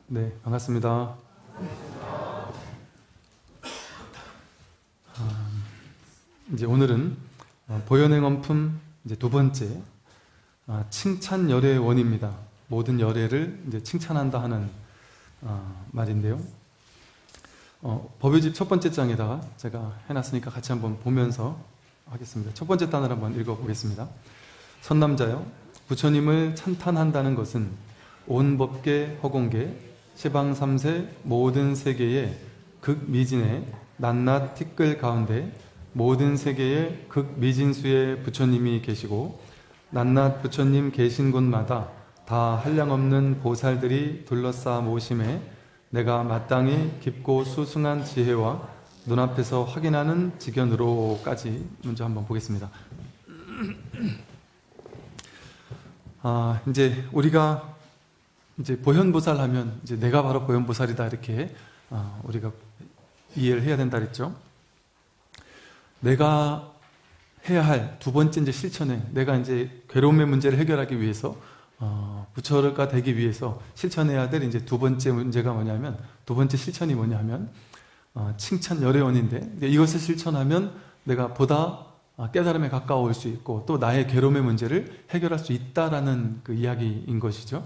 네, 반갑습니다. 이제 오늘은 보현행 원품 이제 두 번째 칭찬 열애의 원입니다. 모든 열애를 이제 칭찬한다 하는 말인데요. 법요집 첫 번째 장에다가 제가 해놨으니까 같이 한번 보면서 하겠습니다. 첫 번째 단을 한번 읽어보겠습니다. 선남자여, 부처님을 찬탄한다는 것은 온 법계 허공계 시방 삼세 모든 세계의 극미진의 낱낱 티끌 가운데 모든 세계의 극미진수의 부처님이 계시고 낱낱 부처님 계신 곳마다 다 한량없는 보살들이 둘러싸 모심에 내가 마땅히 깊고 수승한 지혜와 눈앞에서 확인하는 지견으로까지 먼저 한번 보겠습니다. 이제 우리가 이제 보현보살 하면 이제 내가 바로 보현보살이다 이렇게 우리가 이해를 해야 된다 그랬죠. 내가 해야 할 두 번째 이제 실천에 내가 이제 괴로움의 문제를 해결하기 위해서 부처가 되기 위해서 실천해야 될 이제 두 번째 문제가 뭐냐면 두 번째 실천이 뭐냐면 칭찬 열애원인데 이것을 실천하면 내가 보다 깨달음에 가까워올 수 있고 또 나의 괴로움의 문제를 해결할 수 있다라는 그 이야기인 것이죠.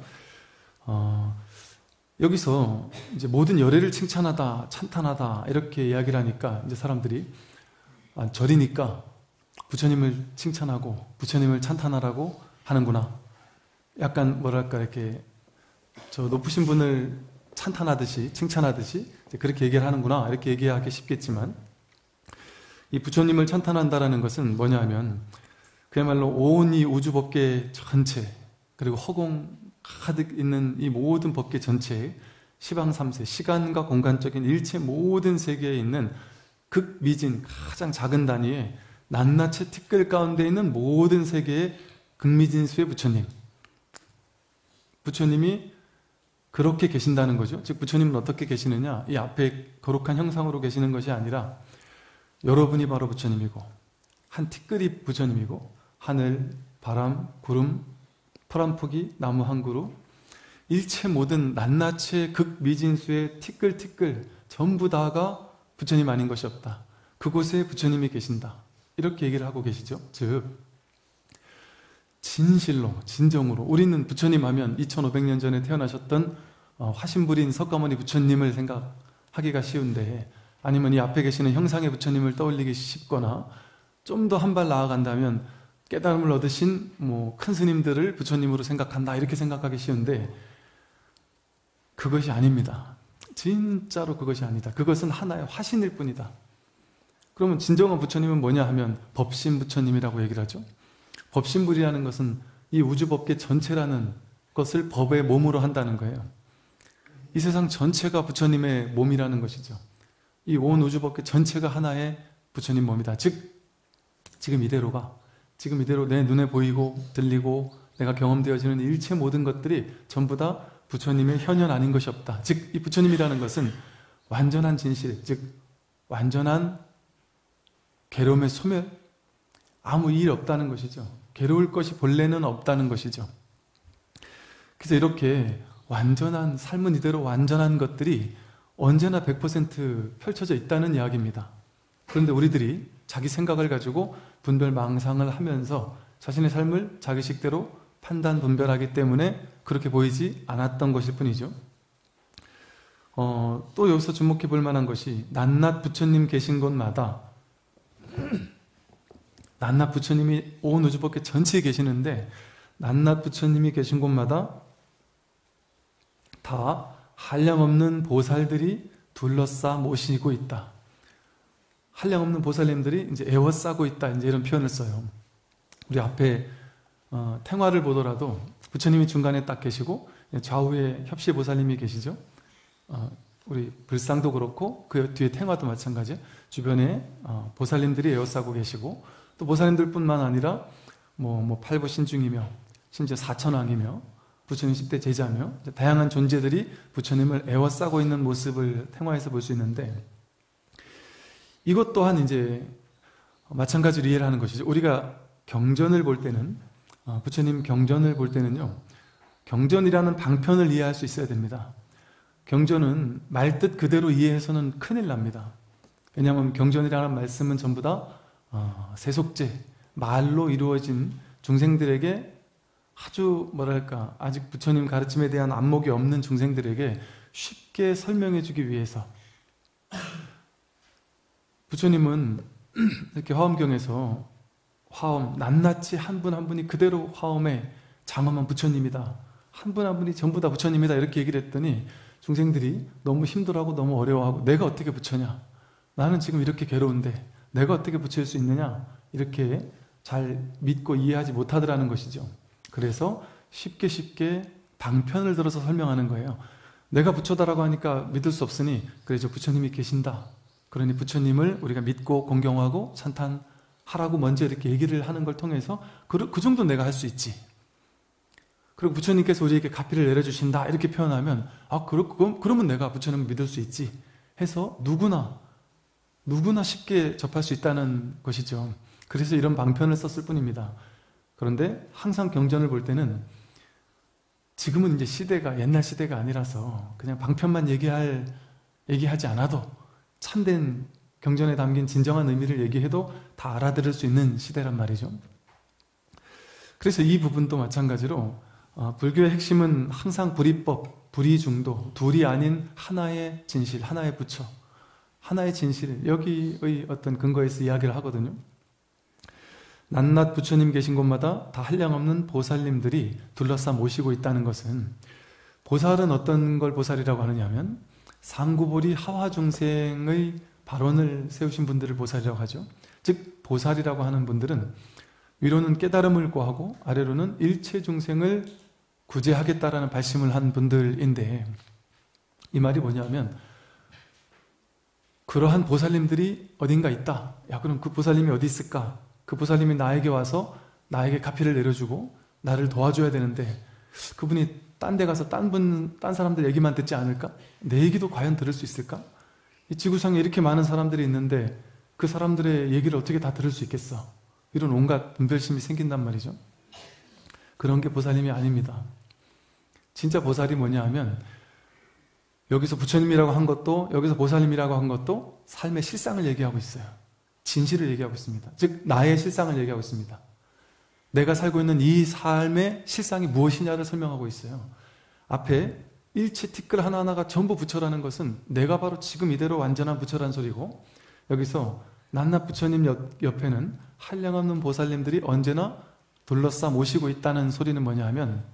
여기서 이제 모든 열애를 칭찬하다, 찬탄하다 이렇게 이야기를 하니까 이제 사람들이 절이니까 부처님을 칭찬하고 부처님을 찬탄하라고 하는구나. 약간 뭐랄까 이렇게 저 높으신 분을 찬탄하듯이 칭찬하듯이 그렇게 얘기를 하는구나 이렇게 얘기하기 쉽겠지만 이 부처님을 찬탄한다라는 것은 뭐냐 하면 그야말로 온 이 우주법계 전체 그리고 허공 가득 있는 이 모든 법계 전체에 시방삼세 시간과 공간적인 일체 모든 세계에 있는 극미진 가장 작은 단위의 낱낱의 티끌 가운데 있는 모든 세계의 극미진수의 부처님, 부처님이 그렇게 계신다는 거죠. 즉 부처님은 어떻게 계시느냐, 이 앞에 거룩한 형상으로 계시는 것이 아니라 여러분이 바로 부처님이고 한 티끌이 부처님이고 하늘, 바람, 구름, 풀 한 포기, 나무 한 그루 일체 모든 낱낱의 극미진수의 티끌티끌 전부 다가 부처님 아닌 것이 없다. 그곳에 부처님이 계신다. 이렇게 얘기를 하고 계시죠. 즉 진실로 진정으로 우리는 부처님 하면 2500년 전에 태어나셨던 화신부린 석가모니 부처님을 생각하기가 쉬운데 아니면 이 앞에 계시는 형상의 부처님을 떠올리기 쉽거나 좀 더 한 발 나아간다면 깨달음을 얻으신 큰 스님들을 부처님으로 생각한다 이렇게 생각하기 쉬운데 그것이 아닙니다. 진짜로 그것이 아니다. 그것은 하나의 화신일 뿐이다. 그러면 진정한 부처님은 뭐냐 하면 법신 부처님이라고 얘기를 하죠. 법신불이라는 것은 이 우주법계 전체라는 것을 법의 몸으로 한다는 거예요. 이 세상 전체가 부처님의 몸이라는 것이죠. 이 온 우주법계 전체가 하나의 부처님 몸이다. 즉 지금 이대로 내 눈에 보이고 들리고 내가 경험되어지는 일체 모든 것들이 전부 다 부처님의 현현 아닌 것이 없다. 즉 이 부처님이라는 것은 완전한 진실, 즉 완전한 괴로움의 소멸, 아무 일 없다는 것이죠. 괴로울 것이 본래는 없다는 것이죠. 그래서 이렇게 완전한 삶은 이대로 완전한 것들이 언제나 100% 펼쳐져 있다는 이야기입니다. 그런데 우리들이 자기 생각을 가지고 분별망상을 하면서 자신의 삶을 자기식대로 판단, 분별하기 때문에 그렇게 보이지 않았던 것일 뿐이죠. 또 여기서 주목해 볼 만한 것이 낱낱 부처님 계신 곳마다 낱낱 부처님이 온 우주법계 전체에 계시는데 낱낱 부처님이 계신 곳마다 다 한량없는 보살들이 둘러싸 모시고 있다. 한량없는 보살님들이 이제 에워싸고 있다. 이제 이런 표현을 써요. 우리 앞에 탱화를 보더라도 부처님이 중간에 딱 계시고 좌우에 협시보살님이 계시죠. 우리 불상도 그렇고 그 뒤에 탱화도 마찬가지예요. 주변에 보살님들이 에워싸고 계시고 또 보살님들 뿐만 아니라 팔부신중이며 심지어 사천왕이며 부처님 10대 제자며 다양한 존재들이 부처님을 에워싸고 있는 모습을 탱화에서 볼 수 있는데 이것 또한 이제 마찬가지로 이해를 하는 것이죠. 우리가 경전을 볼 때는 부처님 경전을 볼 때는요 경전이라는 방편을 이해할 수 있어야 됩니다. 경전은 말뜻 그대로 이해해서는 큰일 납니다. 왜냐하면 경전이라는 말씀은 전부 다 세속제, 말로 이루어진 중생들에게 아주 뭐랄까 아직 부처님 가르침에 대한 안목이 없는 중생들에게 쉽게 설명해 주기 위해서 부처님은 이렇게 화엄경에서 화엄, 낱낱이 한 분 한 분이 그대로 화엄에 장엄한 부처님이다. 한 분 한 분이 전부 다 부처님이다. 이렇게 얘기를 했더니 중생들이 너무 힘들어하고 너무 어려워하고 내가 어떻게 부처냐? 나는 지금 이렇게 괴로운데 내가 어떻게 부처일 수 있느냐? 이렇게 잘 믿고 이해하지 못하더라는 것이죠. 그래서 쉽게 방편을 들어서 설명하는 거예요. 내가 부처다라고 하니까 믿을 수 없으니 그래 저 부처님이 계신다. 그러니 부처님을 우리가 믿고 공경하고 찬탄하라고 먼저 이렇게 얘기를 하는 걸 통해서 그 정도 내가 할 수 있지. 그리고 부처님께서 우리에게 가피를 내려주신다 이렇게 표현하면 그러면 내가 부처님을 믿을 수 있지 해서 누구나 쉽게 접할 수 있다는 것이죠. 그래서 이런 방편을 썼을 뿐입니다. 그런데 항상 경전을 볼 때는 지금은 이제 시대가 옛날 시대가 아니라서 그냥 방편만 얘기하지 않아도 참된 경전에 담긴 진정한 의미를 얘기해도 다 알아들을 수 있는 시대란 말이죠. 그래서 이 부분도 마찬가지로 불교의 핵심은 항상 불이법, 불이중도, 둘이 아닌 하나의 진실, 하나의 부처, 하나의 진실, 여기의 어떤 근거에서 이야기를 하거든요. 낱낱 부처님 계신 곳마다 다 한량없는 보살님들이 둘러싸 모시고 있다는 것은, 보살은 어떤 걸 보살이라고 하느냐면 상구보리 하화중생의 발원을 세우신 분들을 보살이라고 하죠. 즉 보살이라고 하는 분들은 위로는 깨달음을 구하고 아래로는 일체 중생을 구제하겠다라는 발심을 한 분들인데, 이 말이 뭐냐면 그러한 보살님들이 어딘가 있다. 야, 그럼 그 보살님이 어디 있을까? 그 보살님이 나에게 와서 나에게 가피를 내려주고 나를 도와줘야 되는데 그분이 딴 데 가서 딴 사람들 얘기만 듣지 않을까? 내 얘기도 과연 들을 수 있을까? 이 지구상에 이렇게 많은 사람들이 있는데 그 사람들의 얘기를 어떻게 다 들을 수 있겠어? 이런 온갖 분별심이 생긴단 말이죠. 그런 게 보살님이 아닙니다. 진짜 보살이 뭐냐 하면 여기서 부처님이라고 한 것도 여기서 보살님이라고 한 것도 삶의 실상을 얘기하고 있어요. 진실을 얘기하고 있습니다. 즉 나의 실상을 얘기하고 있습니다. 내가 살고 있는 이 삶의 실상이 무엇이냐를 설명하고 있어요. 앞에 일체 티끌 하나하나가 전부 부처라는 것은 내가 바로 지금 이대로 완전한 부처란 소리고, 여기서 낱낱 부처님 옆에는 한량없는 보살님들이 언제나 둘러싸 모시고 있다는 소리는 뭐냐 하면,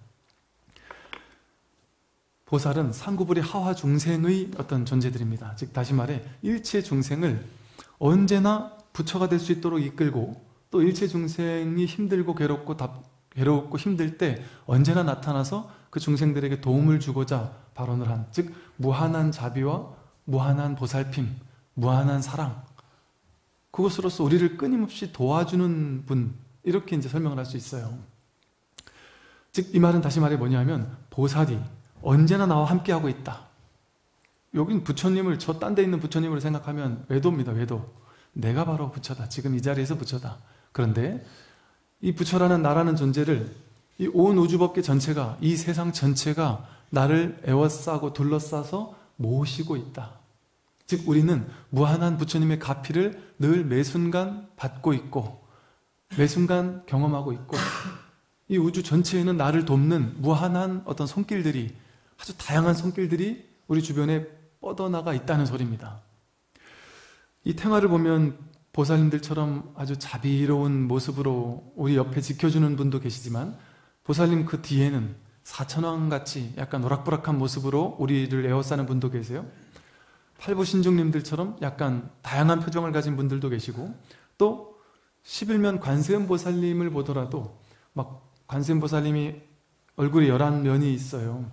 보살은 상구불이 하화 중생의 어떤 존재들입니다. 즉 다시 말해 일체 중생을 언제나 부처가 될 수 있도록 이끌고, 또 일체 중생이 힘들고 괴롭고 힘들 때 언제나 나타나서 그 중생들에게 도움을 주고자 발언을 한, 즉 무한한 자비와 무한한 보살핌, 무한한 사랑, 그것으로서 우리를 끊임없이 도와주는 분, 이렇게 이제 설명을 할 수 있어요. 즉 이 말은 다시 말해 뭐냐면 보살이 언제나 나와 함께하고 있다. 여긴 부처님을, 저 딴 데 있는 부처님을 생각하면 외도입니다. 외도. 내가 바로 부처다. 지금 이 자리에서 부처다. 그런데 이 부처라는 나라는 존재를 이 온 우주법계 전체가, 이 세상 전체가 나를 에워싸고 둘러싸서 모시고 있다. 즉 우리는 무한한 부처님의 가피를 늘 매순간 받고 있고 매순간 경험하고 있고, 이 우주 전체에는 나를 돕는 무한한 어떤 손길들이, 아주 다양한 손길들이 우리 주변에 뻗어나가 있다는 소리입니다. 이 태화를 보면 보살님들처럼 아주 자비로운 모습으로 우리 옆에 지켜주는 분도 계시지만, 보살님 그 뒤에는 사천왕같이 약간 오락부락한 모습으로 우리를 에워싸는 분도 계세요. 팔부신중님들처럼 약간 다양한 표정을 가진 분들도 계시고, 또 11면 관세음보살님을 보더라도 막 관세음보살님이 얼굴이 11면이 있어요.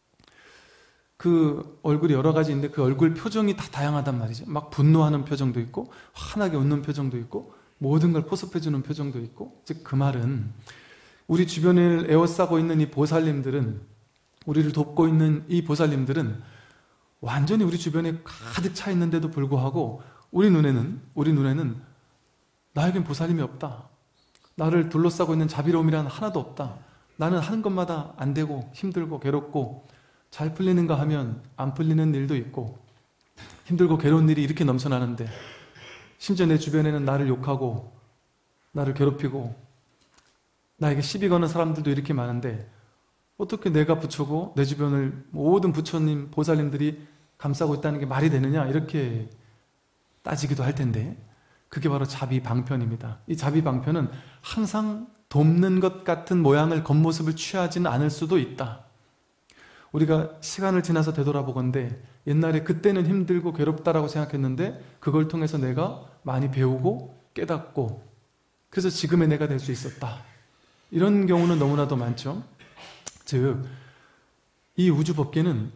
그 얼굴이 여러 가지 있는데 그 얼굴 표정이 다 다양하단 말이죠. 막 분노하는 표정도 있고 환하게 웃는 표정도 있고 모든 걸 포섭해주는 표정도 있고, 즉 그 말은 우리 주변을 에워싸고 있는 이 보살님들은, 우리를 돕고 있는 이 보살님들은 완전히 우리 주변에 가득 차 있는데도 불구하고 우리 눈에는 나에겐 보살님이 없다. 나를 둘러싸고 있는 자비로움이란 하나도 없다. 나는 하는 것마다 안 되고 힘들고 괴롭고 잘 풀리는가 하면 안 풀리는 일도 있고, 힘들고 괴로운 일이 이렇게 넘쳐나는데, 심지어 내 주변에는 나를 욕하고 나를 괴롭히고 나에게 시비 거는 사람들도 이렇게 많은데, 어떻게 내가 부처고 내 주변을 모든 부처님, 보살님들이 감싸고 있다는 게 말이 되느냐, 이렇게 따지기도 할 텐데, 그게 바로 자비방편입니다. 이 자비방편은 항상 돕는 것 같은 모양을, 겉모습을 취하지는 않을 수도 있다. 우리가 시간을 지나서 되돌아보건대 옛날에 그때는 힘들고 괴롭다라고 생각했는데 그걸 통해서 내가 많이 배우고 깨닫고 그래서 지금의 내가 될 수 있었다. 이런 경우는 너무나도 많죠. 즉, 이 우주법계는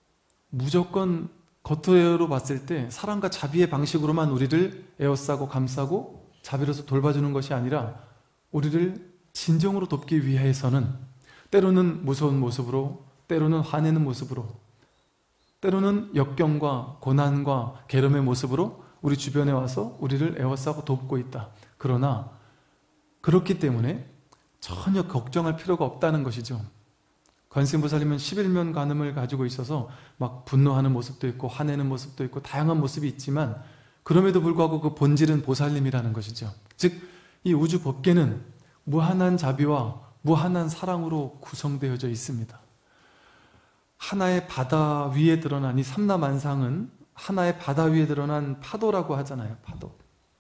무조건 겉으로 봤을 때 사랑과 자비의 방식으로만 우리를 에워싸고 감싸고 자비로서 돌봐주는 것이 아니라 우리를 진정으로 돕기 위해서는 때로는 무서운 모습으로, 때로는 화내는 모습으로, 때로는 역경과 고난과 괴로움의 모습으로 우리 주변에 와서 우리를 에워싸고 돕고 있다. 그러나 그렇기 때문에 전혀 걱정할 필요가 없다는 것이죠. 관세음보살님은 11면 관음을 가지고 있어서 막 분노하는 모습도 있고 화내는 모습도 있고 다양한 모습이 있지만 그럼에도 불구하고 그 본질은 보살님이라는 것이죠. 즉, 이 우주 법계는 무한한 자비와 무한한 사랑으로 구성되어져 있습니다. 하나의 바다 위에 드러난 이 삼라만상은 하나의 바다 위에 드러난 파도라고 하잖아요. 파도.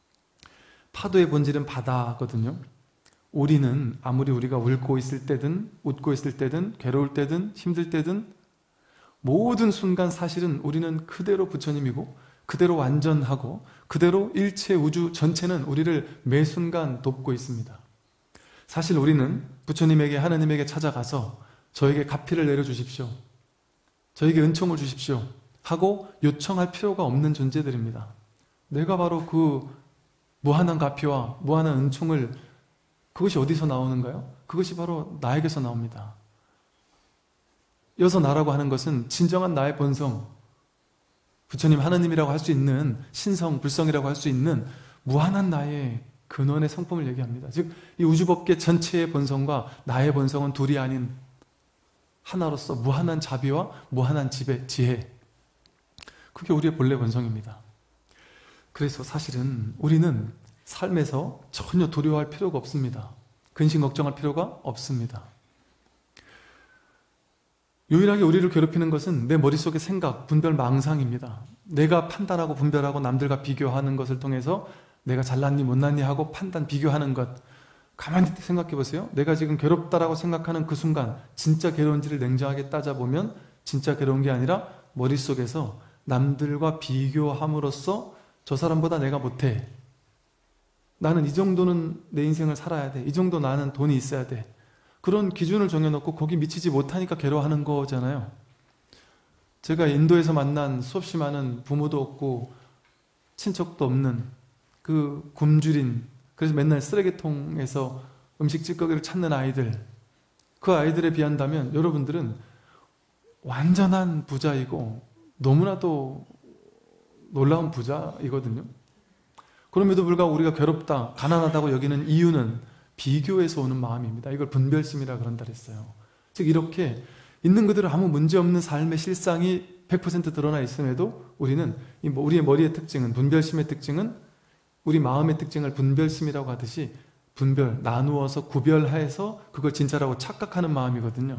파도의 본질은 바다거든요. 우리는 아무리 우리가 울고 있을 때든 웃고 있을 때든 괴로울 때든 힘들 때든 모든 순간 사실은 우리는 그대로 부처님이고 그대로 완전하고 그대로 일체 우주 전체는 우리를 매 순간 돕고 있습니다. 사실 우리는 부처님에게, 하나님에게 찾아가서 저에게 가피를 내려주십시오, 저에게 은총을 주십시오 하고 요청할 필요가 없는 존재들입니다. 내가 바로 그 무한한 가피와 무한한 은총을, 그것이 어디서 나오는가요? 그것이 바로 나에게서 나옵니다. 여서 나라고 하는 것은 진정한 나의 본성, 부처님 하나님이라고 할 수 있는 신성, 불성이라고 할 수 있는 무한한 나의 근원의 성품을 얘기합니다. 즉, 이 우주법계 전체의 본성과 나의 본성은 둘이 아닌 하나로서 무한한 자비와 무한한 지혜, 그게 우리의 본래 본성입니다. 그래서 사실은 우리는 삶에서 전혀 두려워할 필요가 없습니다. 근심 걱정할 필요가 없습니다. 유일하게 우리를 괴롭히는 것은 내 머릿속의 생각, 분별, 망상입니다. 내가 판단하고 분별하고 남들과 비교하는 것을 통해서 내가 잘났니 못났니 하고 판단, 비교하는 것. 가만히 생각해 보세요. 내가 지금 괴롭다라고 생각하는 그 순간 진짜 괴로운지를 냉정하게 따져보면 진짜 괴로운 게 아니라 머릿속에서 남들과 비교함으로써 저 사람보다 내가 못해, 나는 이 정도는 내 인생을 살아야 돼, 이 정도 나는 돈이 있어야 돼, 그런 기준을 정해놓고 거기 미치지 못하니까 괴로워하는 거잖아요. 제가 인도에서 만난 수없이 많은 부모도 없고 친척도 없는 그 굶주린, 그래서 맨날 쓰레기통에서 음식 찌꺼기를 찾는 아이들, 그 아이들에 비한다면 여러분들은 완전한 부자이고 너무나도 놀라운 부자이거든요. 그럼에도 불구하고 우리가 괴롭다, 가난하다고 여기는 이유는 비교에서 오는 마음입니다. 이걸 분별심이라 그런다 그랬어요. 즉, 이렇게 있는 그대로 아무 문제 없는 삶의 실상이 100% 드러나 있음에도 우리는, 우리의 머리의 특징은, 분별심의 특징은 우리 마음의 특징을 분별심이라고 하듯이 분별, 나누어서 구별해서 그걸 진짜라고 착각하는 마음이거든요.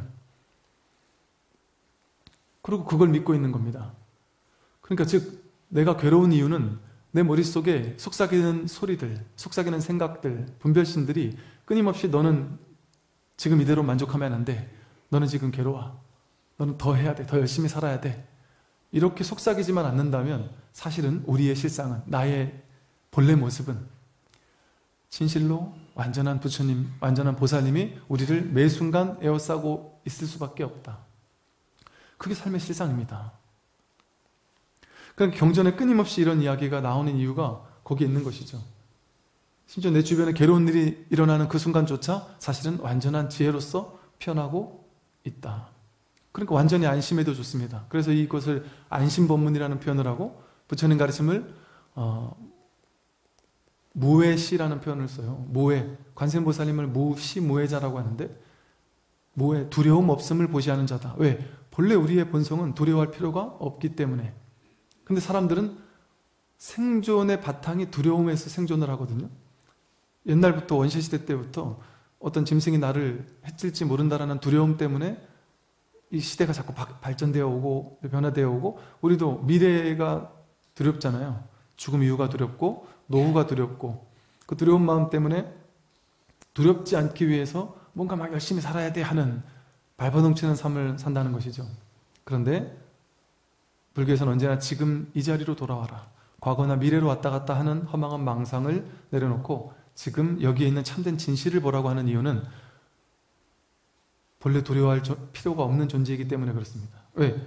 그리고 그걸 믿고 있는 겁니다. 그러니까 즉, 내가 괴로운 이유는 내 머릿속에 속삭이는 소리들, 속삭이는 생각들, 분별심들이 끊임없이 너는 지금 이대로 만족하면 안 돼, 너는 지금 괴로워, 너는 더 해야 돼, 더 열심히 살아야 돼, 이렇게 속삭이지만 않는다면 사실은 우리의 실상은, 나의 본래 모습은 진실로 완전한 부처님, 완전한 보살님이 우리를 매 순간 에워싸고 있을 수밖에 없다. 그게 삶의 실상입니다. 그러니까 경전에 끊임없이 이런 이야기가 나오는 이유가 거기에 있는 것이죠. 심지어 내 주변에 괴로운 일이 일어나는 그 순간조차 사실은 완전한 지혜로서 표현하고 있다. 그러니까 완전히 안심해도 좋습니다. 그래서 이것을 안심법문이라는 표현을 하고 부처님 가르침을 무해시라는 표현을 써요. 무해, 관세음보살님을 무시무해자라고 하는데, 무해, 두려움 없음을 보시하는 자다. 왜? 본래 우리의 본성은 두려워할 필요가 없기 때문에. 근데 사람들은 생존의 바탕이 두려움에서 생존을 하거든요. 옛날부터 원시시대 때부터 어떤 짐승이 나를 해칠지 모른다라는 두려움 때문에 이 시대가 자꾸 발전되어 오고 변화되어 오고, 우리도 미래가 두렵잖아요. 죽음 이후가 두렵고 노후가 두렵고, 그 두려운 마음 때문에 두렵지 않기 위해서 뭔가 막 열심히 살아야 돼 하는 발버둥치는 삶을 산다는 것이죠. 그런데 불교에서는 언제나 지금 이 자리로 돌아와라, 과거나 미래로 왔다 갔다 하는 허망한 망상을 내려놓고 지금 여기에 있는 참된 진실을 보라고 하는 이유는 본래 두려워할 필요가 없는 존재이기 때문에 그렇습니다. 왜?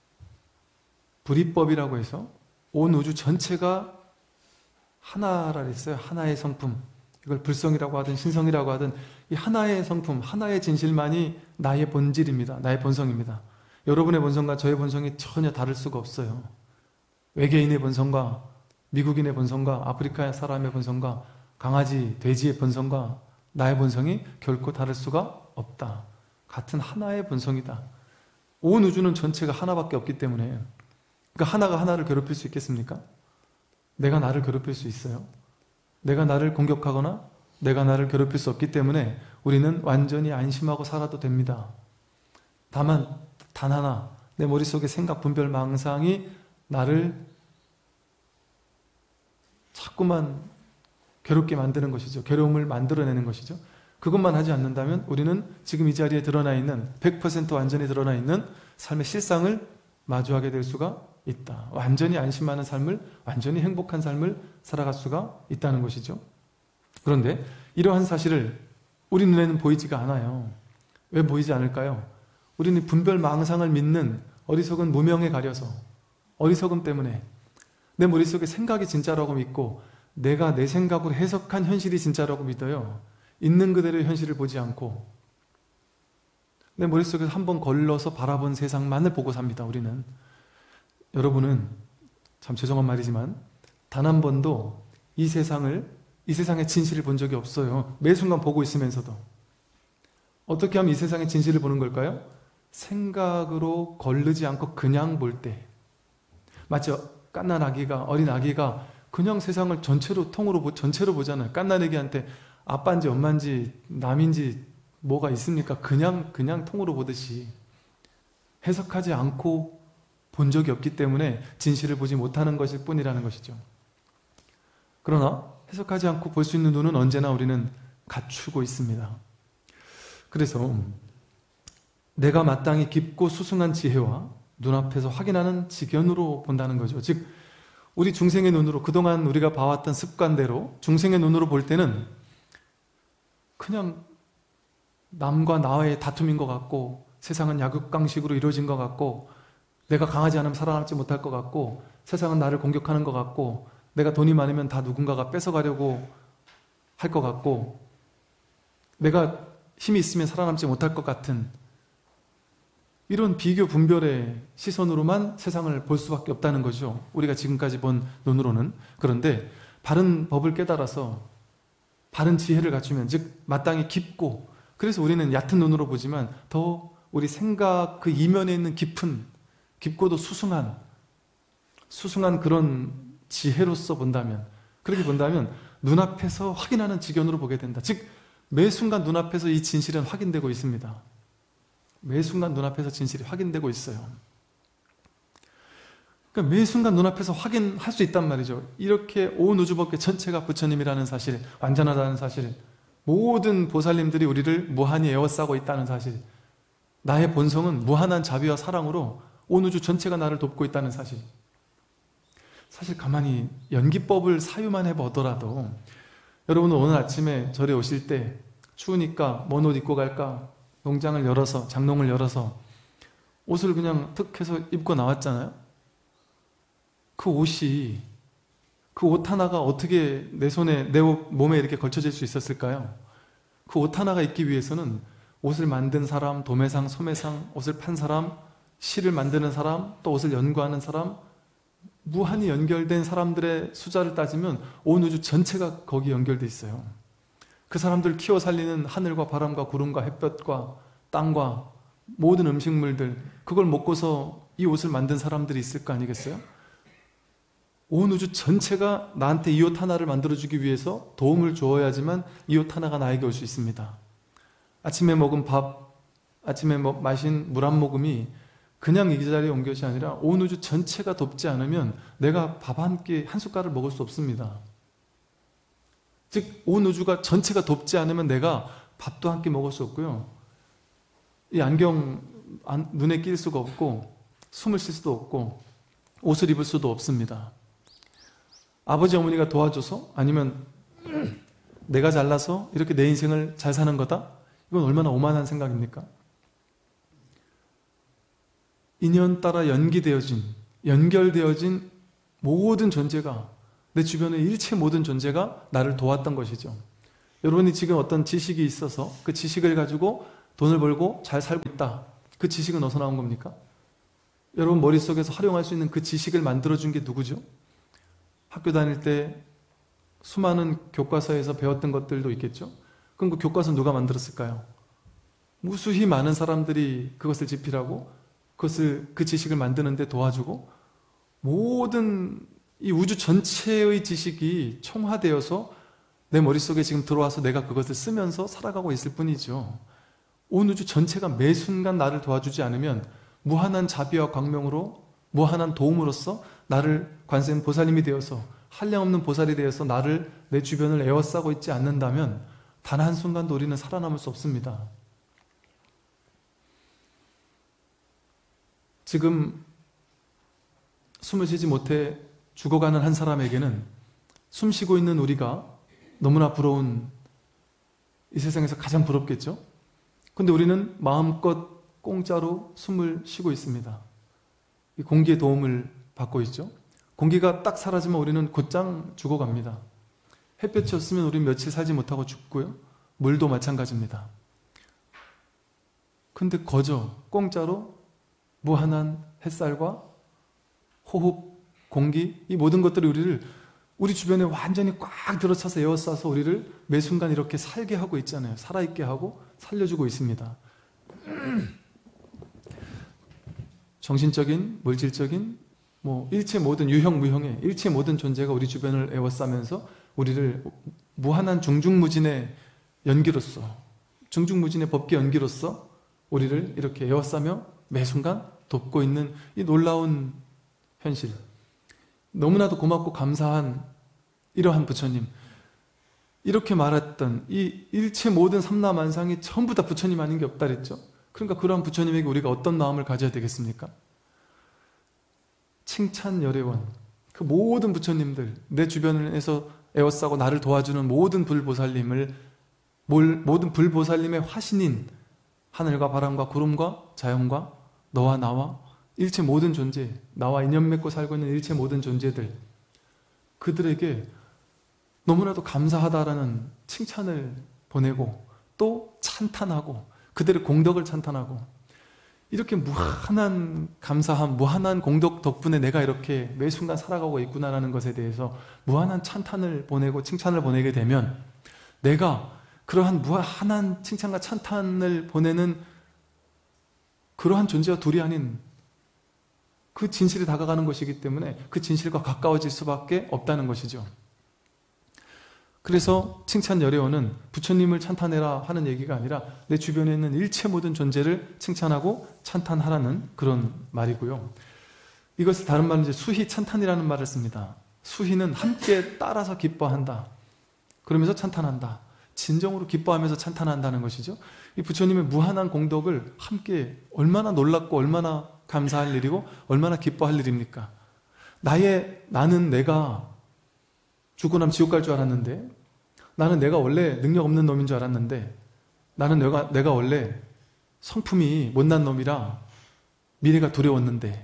불이법이라고 해서 온 우주 전체가 하나라 했어요. 하나의 성품. 이걸 불성이라고 하든 신성이라고 하든 이 하나의 성품, 하나의 진실만이 나의 본질입니다. 나의 본성입니다. 여러분의 본성과 저의 본성이 전혀 다를 수가 없어요. 외계인의 본성과 미국인의 본성과 아프리카 사람의 본성과 강아지, 돼지의 본성과 나의 본성이 결코 다를 수가 없다. 같은 하나의 본성이다. 온 우주는 전체가 하나밖에 없기 때문에, 그러니까 하나가 하나를 괴롭힐 수 있겠습니까? 내가 나를 괴롭힐 수 있어요? 내가 나를 공격하거나 내가 나를 괴롭힐 수 없기 때문에 우리는 완전히 안심하고 살아도 됩니다. 다만 단 하나, 내 머릿속에 생각, 분별, 망상이 나를 자꾸만 괴롭게 만드는 것이죠. 괴로움을 만들어내는 것이죠. 그것만 하지 않는다면 우리는 지금 이 자리에 드러나 있는 100% 완전히 드러나 있는 삶의 실상을 마주하게 될 수가 있다. 완전히 안심하는 삶을, 완전히 행복한 삶을 살아갈 수가 있다는 것이죠. 그런데 이러한 사실을 우리 눈에는 보이지가 않아요. 왜 보이지 않을까요? 우리는 분별 망상을 믿는 어리석은 무명에 가려서, 어리석음 때문에 내 머릿속에 생각이 진짜라고 믿고 내가 내 생각으로 해석한 현실이 진짜라고 믿어요. 있는 그대로의 현실을 보지 않고 내 머릿속에서 한번 걸러서 바라본 세상만을 보고 삽니다. 우리는. 여러분은 참 죄송한 말이지만 단 한 번도 이 세상의 진실을 본 적이 없어요. 매 순간 보고 있으면서도. 어떻게 하면 이 세상의 진실을 보는 걸까요? 생각으로 거르지 않고 그냥 볼 때. 마치 갓난 아기가, 어린 아기가 그냥 세상을 전체로 전체로 보잖아요. 갓난 아기한테 아빠인지 엄마인지 남인지 뭐가 있습니까? 그냥 통으로 보듯이 해석하지 않고 본 적이 없기 때문에 진실을 보지 못하는 것일 뿐이라는 것이죠. 그러나 해석하지 않고 볼 수 있는 눈은 언제나 우리는 갖추고 있습니다. 그래서 내가 마땅히 깊고 수승한 지혜와 눈앞에서 확인하는 지견으로 본다는 거죠. 즉 우리 중생의 눈으로, 그동안 우리가 봐왔던 습관대로 중생의 눈으로 볼 때는 그냥 남과 나의 다툼인 것 같고, 세상은 약육강식으로 이루어진 것 같고, 내가 강하지 않으면 살아남지 못할 것 같고, 세상은 나를 공격하는 것 같고, 내가 돈이 많으면 다 누군가가 뺏어가려고 할 것 같고, 내가 힘이 있으면 살아남지 못할 것 같은 이런 비교 분별의 시선으로만 세상을 볼 수밖에 없다는 거죠. 우리가 지금까지 본 눈으로는. 그런데 바른 법을 깨달아서 바른 지혜를 갖추면, 즉 마땅히 깊고, 그래서 우리는 얕은 눈으로 보지만 더 우리 생각 그 이면에 있는 깊고도 수승한 그런 지혜로서 본다면, 그렇게 본다면 눈앞에서 확인하는 지견으로 보게 된다. 즉 매 순간 눈앞에서 이 진실은 확인되고 있습니다. 매 순간 눈앞에서 진실이 확인되고 있어요. 그러니까 매 순간 눈앞에서 확인할 수 있단 말이죠. 이렇게 온 우주법계 전체가 부처님이라는 사실, 완전하다는 사실, 모든 보살님들이 우리를 무한히 에워싸고 있다는 사실, 나의 본성은 무한한 자비와 사랑으로 온 우주 전체가 나를 돕고 있다는 사실. 사실 가만히 연기법을 사유만 해보더라도, 여러분은 오늘 아침에 절에 오실 때 추우니까 뭔 옷 입고 갈까? 농장을 열어서, 장롱을 열어서 옷을 그냥 툭 해서 입고 나왔잖아요. 그 옷이, 그 옷 하나가 어떻게 내 손에, 내 몸에 이렇게 걸쳐질 수 있었을까요? 그 옷 하나가 있기 위해서는 옷을 만든 사람, 도매상, 소매상, 옷을 판 사람, 실을 만드는 사람, 또 옷을 연구하는 사람, 무한히 연결된 사람들의 숫자를 따지면 온 우주 전체가 거기 연결돼 있어요. 그 사람들을 키워 살리는 하늘과 바람과 구름과 햇볕과 땅과 모든 음식물들, 그걸 먹고서 이 옷을 만든 사람들이 있을 거 아니겠어요? 온 우주 전체가 나한테 이 옷 하나를 만들어주기 위해서 도움을 주어야지만 이 옷 하나가 나에게 올 수 있습니다. 아침에 먹은 밥, 아침에 마신 물 한 모금이 그냥 이 자리에 온 것이 아니라 온 우주 전체가 돕지 않으면 내가 밥 한 끼, 한 숟갈을 먹을 수 없습니다. 즉, 온 우주가 전체가 돕지 않으면 내가 밥도 한 끼 먹을 수 없고요. 이 안경 눈에 낄 수가 없고, 숨을 쉴 수도 없고, 옷을 입을 수도 없습니다. 아버지 어머니가 도와줘서, 아니면 내가 잘나서 이렇게 내 인생을 잘 사는 거다? 이건 얼마나 오만한 생각입니까? 인연 따라 연결되어진 모든 존재가, 내 주변의 일체 모든 존재가 나를 도왔던 것이죠. 여러분이 지금 어떤 지식이 있어서 그 지식을 가지고 돈을 벌고 잘 살고 있다. 그 지식은 어디서 나온 겁니까? 여러분 머릿속에서 활용할 수 있는 그 지식을 만들어준 게 누구죠? 학교 다닐 때 수많은 교과서에서 배웠던 것들도 있겠죠? 그럼 그 교과서 누가 만들었을까요? 무수히 많은 사람들이 그것을 집필하고 그 지식을 만드는데 도와주고, 모든 이 우주 전체의 지식이 총화되어서 내 머릿속에 지금 들어와서 내가 그것을 쓰면서 살아가고 있을 뿐이죠. 온 우주 전체가 매 순간 나를 도와주지 않으면 무한한 자비와 광명으로, 무한한 도움으로써 나를 관세음 보살님이 되어서, 한량없는 보살이 되어서 나를, 내 주변을 에워싸고 있지 않는다면 단 한순간도 우리는 살아남을 수 없습니다. 지금 숨을 쉬지 못해 죽어가는 한 사람에게는 숨 쉬고 있는 우리가 너무나 부러운, 이 세상에서 가장 부럽겠죠? 근데 우리는 마음껏 공짜로 숨을 쉬고 있습니다. 이 공기의 도움을 받고 있죠. 공기가 딱 사라지면 우리는 곧장 죽어갑니다. 햇볕이 없으면 우리는 며칠 살지 못하고 죽고요. 물도 마찬가지입니다. 근데 거저 공짜로 무한한 햇살과 호흡, 공기, 이 모든 것들이 우리 주변에 완전히 꽉 들어차서 에워싸서 우리를 매 순간 이렇게 살게 하고 있잖아요. 살아있게 하고 살려주고 있습니다. 정신적인, 물질적인, 일체 모든 유형, 무형의 일체 모든 존재가 우리 주변을 에워싸면서 우리를 무한한 중중무진의 연기로서, 중중무진의 법계 연기로서 우리를 이렇게 에워싸며 매 순간 돕고 있는 이 놀라운 현실, 너무나도 고맙고 감사한 이러한 부처님, 이렇게 말했던 이 일체 모든 삼라만상이 전부 다 부처님 아닌 게 없다 그랬죠. 그러니까 그러한 부처님에게 우리가 어떤 마음을 가져야 되겠습니까? 칭찬 열애원, 그 모든 부처님들, 내 주변에서 에워싸고 나를 도와주는 모든 불보살님의 화신인 하늘과 바람과 구름과 자연과 너와 나와 일체 모든 존재, 나와 인연 맺고 살고 있는 일체 모든 존재들, 그들에게 너무나도 감사하다라는 칭찬을 보내고, 또 찬탄하고, 그들의 공덕을 찬탄하고, 이렇게 무한한 감사함, 무한한 공덕 덕분에 내가 이렇게 매 순간 살아가고 있구나라는 것에 대해서 무한한 찬탄을 보내고 칭찬을 보내게 되면, 내가 그러한 무한한 칭찬과 찬탄을 보내는 그러한 존재와 둘이 아닌 그 진실에 다가가는 것이기 때문에 그 진실과 가까워질 수밖에 없다는 것이죠. 그래서 칭찬 열애원은 부처님을 찬탄해라 하는 얘기가 아니라 내 주변에 있는 일체 모든 존재를 칭찬하고 찬탄하라는 그런 말이고요. 이것을 다른 말로 이제 수희 찬탄이라는 말을 씁니다. 수희는 함께 따라서 기뻐한다. 그러면서 찬탄한다. 진정으로 기뻐하면서 찬탄한다는 것이죠. 이 부처님의 무한한 공덕을 함께, 얼마나 놀랍고 얼마나 감사할 일이고 얼마나 기뻐할 일입니까? 나는 내가 죽고 나면 지옥 갈 줄 알았는데, 나는 내가 원래 능력 없는 놈인 줄 알았는데, 나는 내가 원래 성품이 못난 놈이라 미래가 두려웠는데,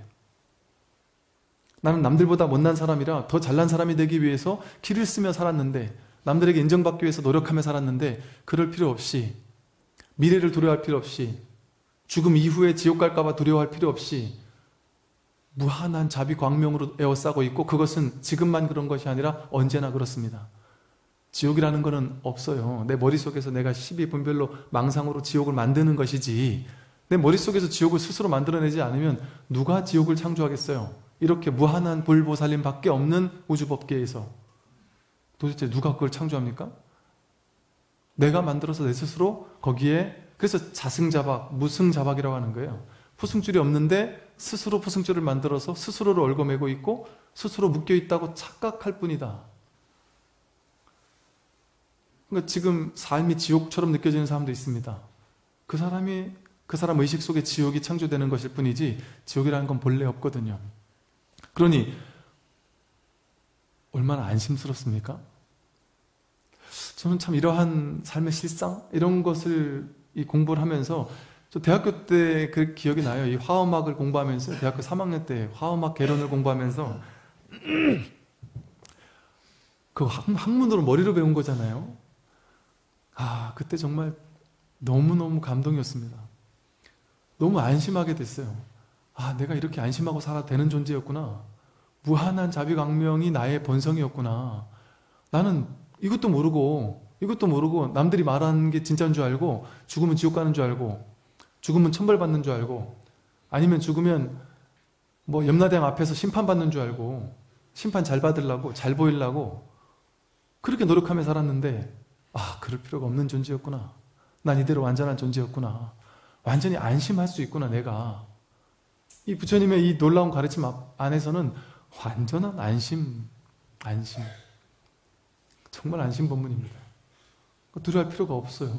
나는 남들보다 못난 사람이라 더 잘난 사람이 되기 위해서 길을 쓰며 살았는데, 남들에게 인정받기 위해서 노력하며 살았는데, 그럴 필요 없이, 미래를 두려워할 필요 없이, 죽음 이후에 지옥 갈까봐 두려워할 필요 없이 무한한 자비 광명으로 에워싸고 있고, 그것은 지금만 그런 것이 아니라 언제나 그렇습니다. 지옥이라는 것은 없어요. 내 머릿속에서 내가 12분별로 망상으로 지옥을 만드는 것이지, 내 머릿속에서 지옥을 스스로 만들어내지 않으면 누가 지옥을 창조하겠어요? 이렇게 무한한 불보살님 밖에 없는 우주법계에서 도대체 누가 그걸 창조합니까? 내가 만들어서 내 스스로 거기에, 그래서 자승자박, 무승자박이라고 하는 거예요. 포승줄이 없는데 스스로 포승줄을 만들어서 스스로를 얽어매고 있고 스스로 묶여있다고 착각할 뿐이다. 그러니까 지금 삶이 지옥처럼 느껴지는 사람도 있습니다. 그 사람 의식 속에 지옥이 창조되는 것일 뿐이지 지옥이라는 건 본래 없거든요. 그러니 얼마나 안심스럽습니까? 저는 참 이러한 삶의 실상 이런 것을 이 공부를 하면서, 저 대학교 때 그 기억이 나요. 이 화엄학을 공부하면서, 대학교 3학년 때 화엄학 개론을 공부하면서 그 학문으로 머리로 배운 거잖아요. 그때 정말 너무너무 감동이었습니다. 너무 안심하게 됐어요. 내가 이렇게 안심하고 살아도 되는 존재였구나. 무한한 자비광명이 나의 본성이었구나. 나는 이것도 모르고 남들이 말하는 게 진짜인 줄 알고 죽으면 지옥 가는 줄 알고 죽으면 천벌 받는 줄 알고 아니면 죽으면 뭐 염라대왕 앞에서 심판받는 줄 알고 심판 잘 받으려고 잘 보이려고 그렇게 노력하며 살았는데 그럴 필요가 없는 존재였구나. 난 이대로 완전한 존재였구나. 완전히 안심할 수 있구나 내가. 이 부처님의 이 놀라운 가르침 안에서는 완전한 안심. 정말 안심법문입니다. 두려워할 필요가 없어요.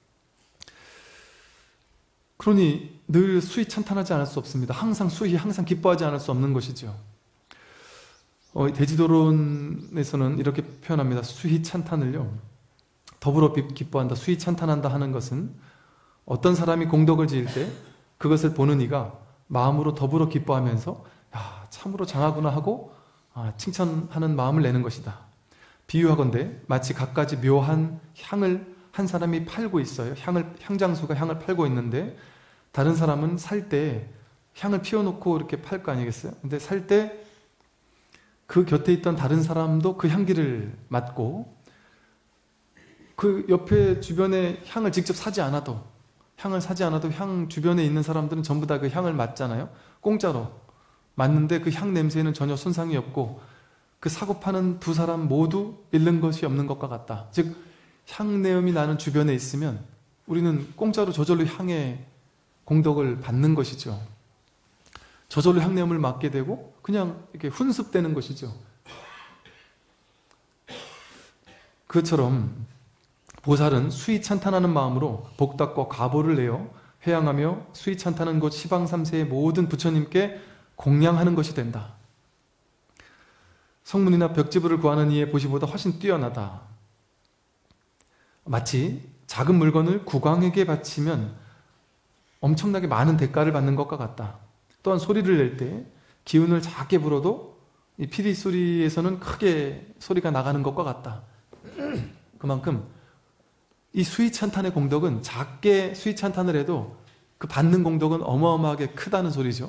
그러니 늘 수위 찬탄하지 않을 수 없습니다. 항상 기뻐하지 않을 수 없는 것이죠. 대지도론에서는 이렇게 표현합니다. 수희 찬탄을요, 더불어 기뻐한다, 수희 찬탄한다 하는 것은 어떤 사람이 공덕을 지을 때 그것을 보는 이가 마음으로 더불어 기뻐하면서 참으로 장하구나 하고 칭찬하는 마음을 내는 것이다. 비유하건대 마치 갖가지 묘한 향을 한 사람이 팔고 있어요. 향장수가 향을 팔고 있는데 다른 사람은 살 때 향을 피워놓고 이렇게 팔 거 아니겠어요? 근데 살 때 그 곁에 있던 다른 사람도 그 향기를 맡고 그 옆에 주변에 향을 직접 사지 않아도 향 주변에 있는 사람들은 전부 다 그 향을 맡잖아요. 공짜로 맡는데 그 향 냄새에는 전혀 손상이 없고 그 사고 파는 두 사람 모두 잃는 것이 없는 것과 같다. 즉 향내음이 나는 주변에 있으면 우리는 공짜로 저절로 향의 공덕을 받는 것이죠. 저절로 향내음을 맡게 되고 그냥 이렇게 훈습되는 것이죠. 그처럼 보살은 수위 찬탄하는 마음으로 복덕과 가보를 내어 회양하며 수위 찬탄은 곧 시방삼세의 모든 부처님께 공양하는 것이 된다. 성문이나 벽지부를 구하는 이의 보시보다 훨씬 뛰어나다. 마치 작은 물건을 국왕에게 바치면 엄청나게 많은 대가를 받는 것과 같다. 또한 소리를 낼 때 기운을 작게 불어도 이 피리 소리에서는 크게 소리가 나가는 것과 같다. 그만큼 이 수위찬탄의 공덕은 작게 수위찬탄을 해도 그 받는 공덕은 어마어마하게 크다는 소리죠.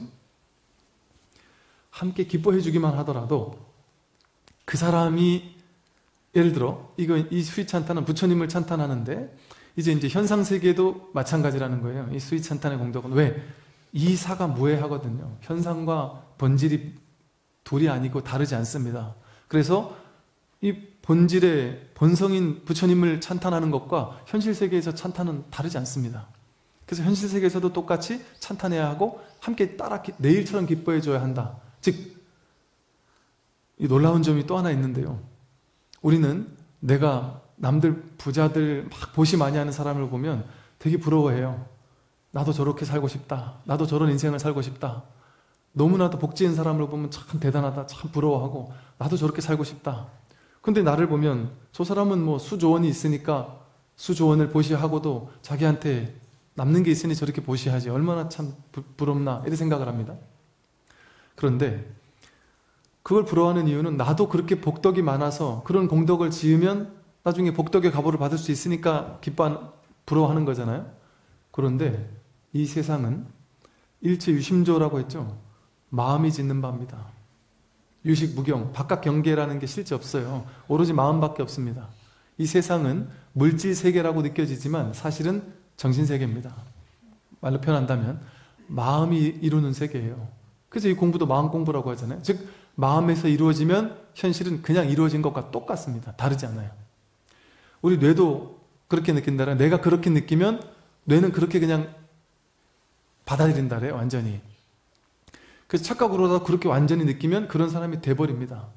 함께 기뻐해 주기만 하더라도 그 사람이 예를 들어 이 수위찬탄은 부처님을 찬탄하는데 이제 현상세계도 마찬가지라는 거예요. 이 수위찬탄의 공덕은 왜? 이사가 무해하거든요. 현상과 본질이 둘이 아니고 다르지 않습니다. 그래서 이 본질의 본성인 부처님을 찬탄하는 것과 현실세계에서 찬탄은 다르지 않습니다. 그래서 현실세계에서도 똑같이 찬탄해야 하고 함께 따라 내일처럼 기뻐해줘야 한다. 즉 이 놀라운 점이 또 하나 있는데요. 우리는 내가 남들 부자들 막 보시 많이 하는 사람을 보면 되게 부러워해요. 나도 저렇게 살고 싶다. 나도 저런 인생을 살고 싶다. 너무나도 복지인 사람을 보면 참 대단하다. 참 부러워하고 나도 저렇게 살고 싶다. 근데 나를 보면 저 사람은 뭐 수조원이 있으니까 수조원을 보시하고도 자기한테 남는 게 있으니 저렇게 보시하지. 얼마나 참 부럽나 이렇게 생각을 합니다. 그런데 그걸 부러워하는 이유는 나도 그렇게 복덕이 많아서 그런 공덕을 지으면 나중에 복덕의 가보를 받을 수 있으니까 부러워하는 거잖아요. 그런데 이 세상은 일체 유심조라고 했죠. 마음이 짓는 바입니다. 유식 무경, 바깥 경계라는 게 실제 없어요. 오로지 마음밖에 없습니다. 이 세상은 물질 세계라고 느껴지지만 사실은 정신 세계입니다. 말로 표현한다면 마음이 이루는 세계예요. 그래서 이 공부도 마음 공부라고 하잖아요. 즉 마음에서 이루어지면 현실은 그냥 이루어진 것과 똑같습니다. 다르지 않아요. 우리 뇌도 그렇게 느낀다라. 내가 그렇게 느끼면 뇌는 그렇게 그냥 받아들인다래요. 완전히. 그래서 착각으로라도 그렇게 완전히 느끼면 그런 사람이 돼버립니다.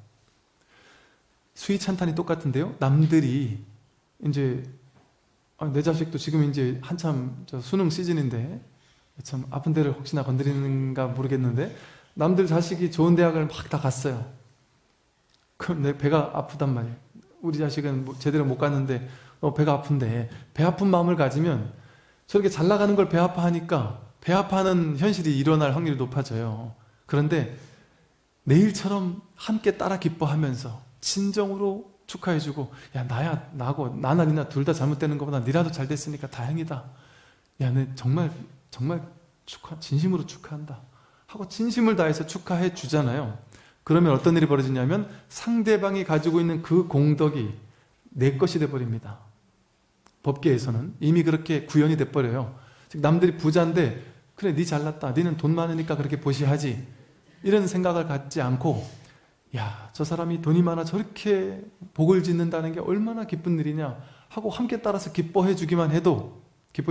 수위찬탄이 똑같은데요. 남들이 이제 내 자식도 지금 이제 한참 수능 시즌인데 참 아픈 데를 혹시나 건드리는가 모르겠는데 남들 자식이 좋은 대학을 막 다 갔어요. 그럼 내 배가 아프단 말이에요. 우리 자식은 제대로 못 갔는데 배가 아픈데 배 아픈 마음을 가지면 저렇게 잘 나가는 걸 배 아파하니까 배 아파하는 현실이 일어날 확률이 높아져요. 그런데 내일처럼 함께 따라 기뻐하면서 진정으로 축하해주고 야 나야 나고 나나 니나 둘 다 잘못되는 것보다 니라도 잘 됐으니까 다행이다. 야 너 정말 진심으로 축하한다 하고 진심을 다해서 축하해 주잖아요. 그러면 어떤 일이 벌어지냐면 상대방이 가지고 있는 그 공덕이 내 것이 돼버립니다. 법계에서는 이미 그렇게 구현이 돼버려요. 즉 남들이 부자인데 그래 니 잘났다 니는 돈 많으니까 그렇게 보시하지 이런 생각을 갖지 않고 야 저 사람이 돈이 많아 저렇게 복을 짓는다는 게 얼마나 기쁜 일이냐 하고 함께 따라서 기뻐해 주기만 해도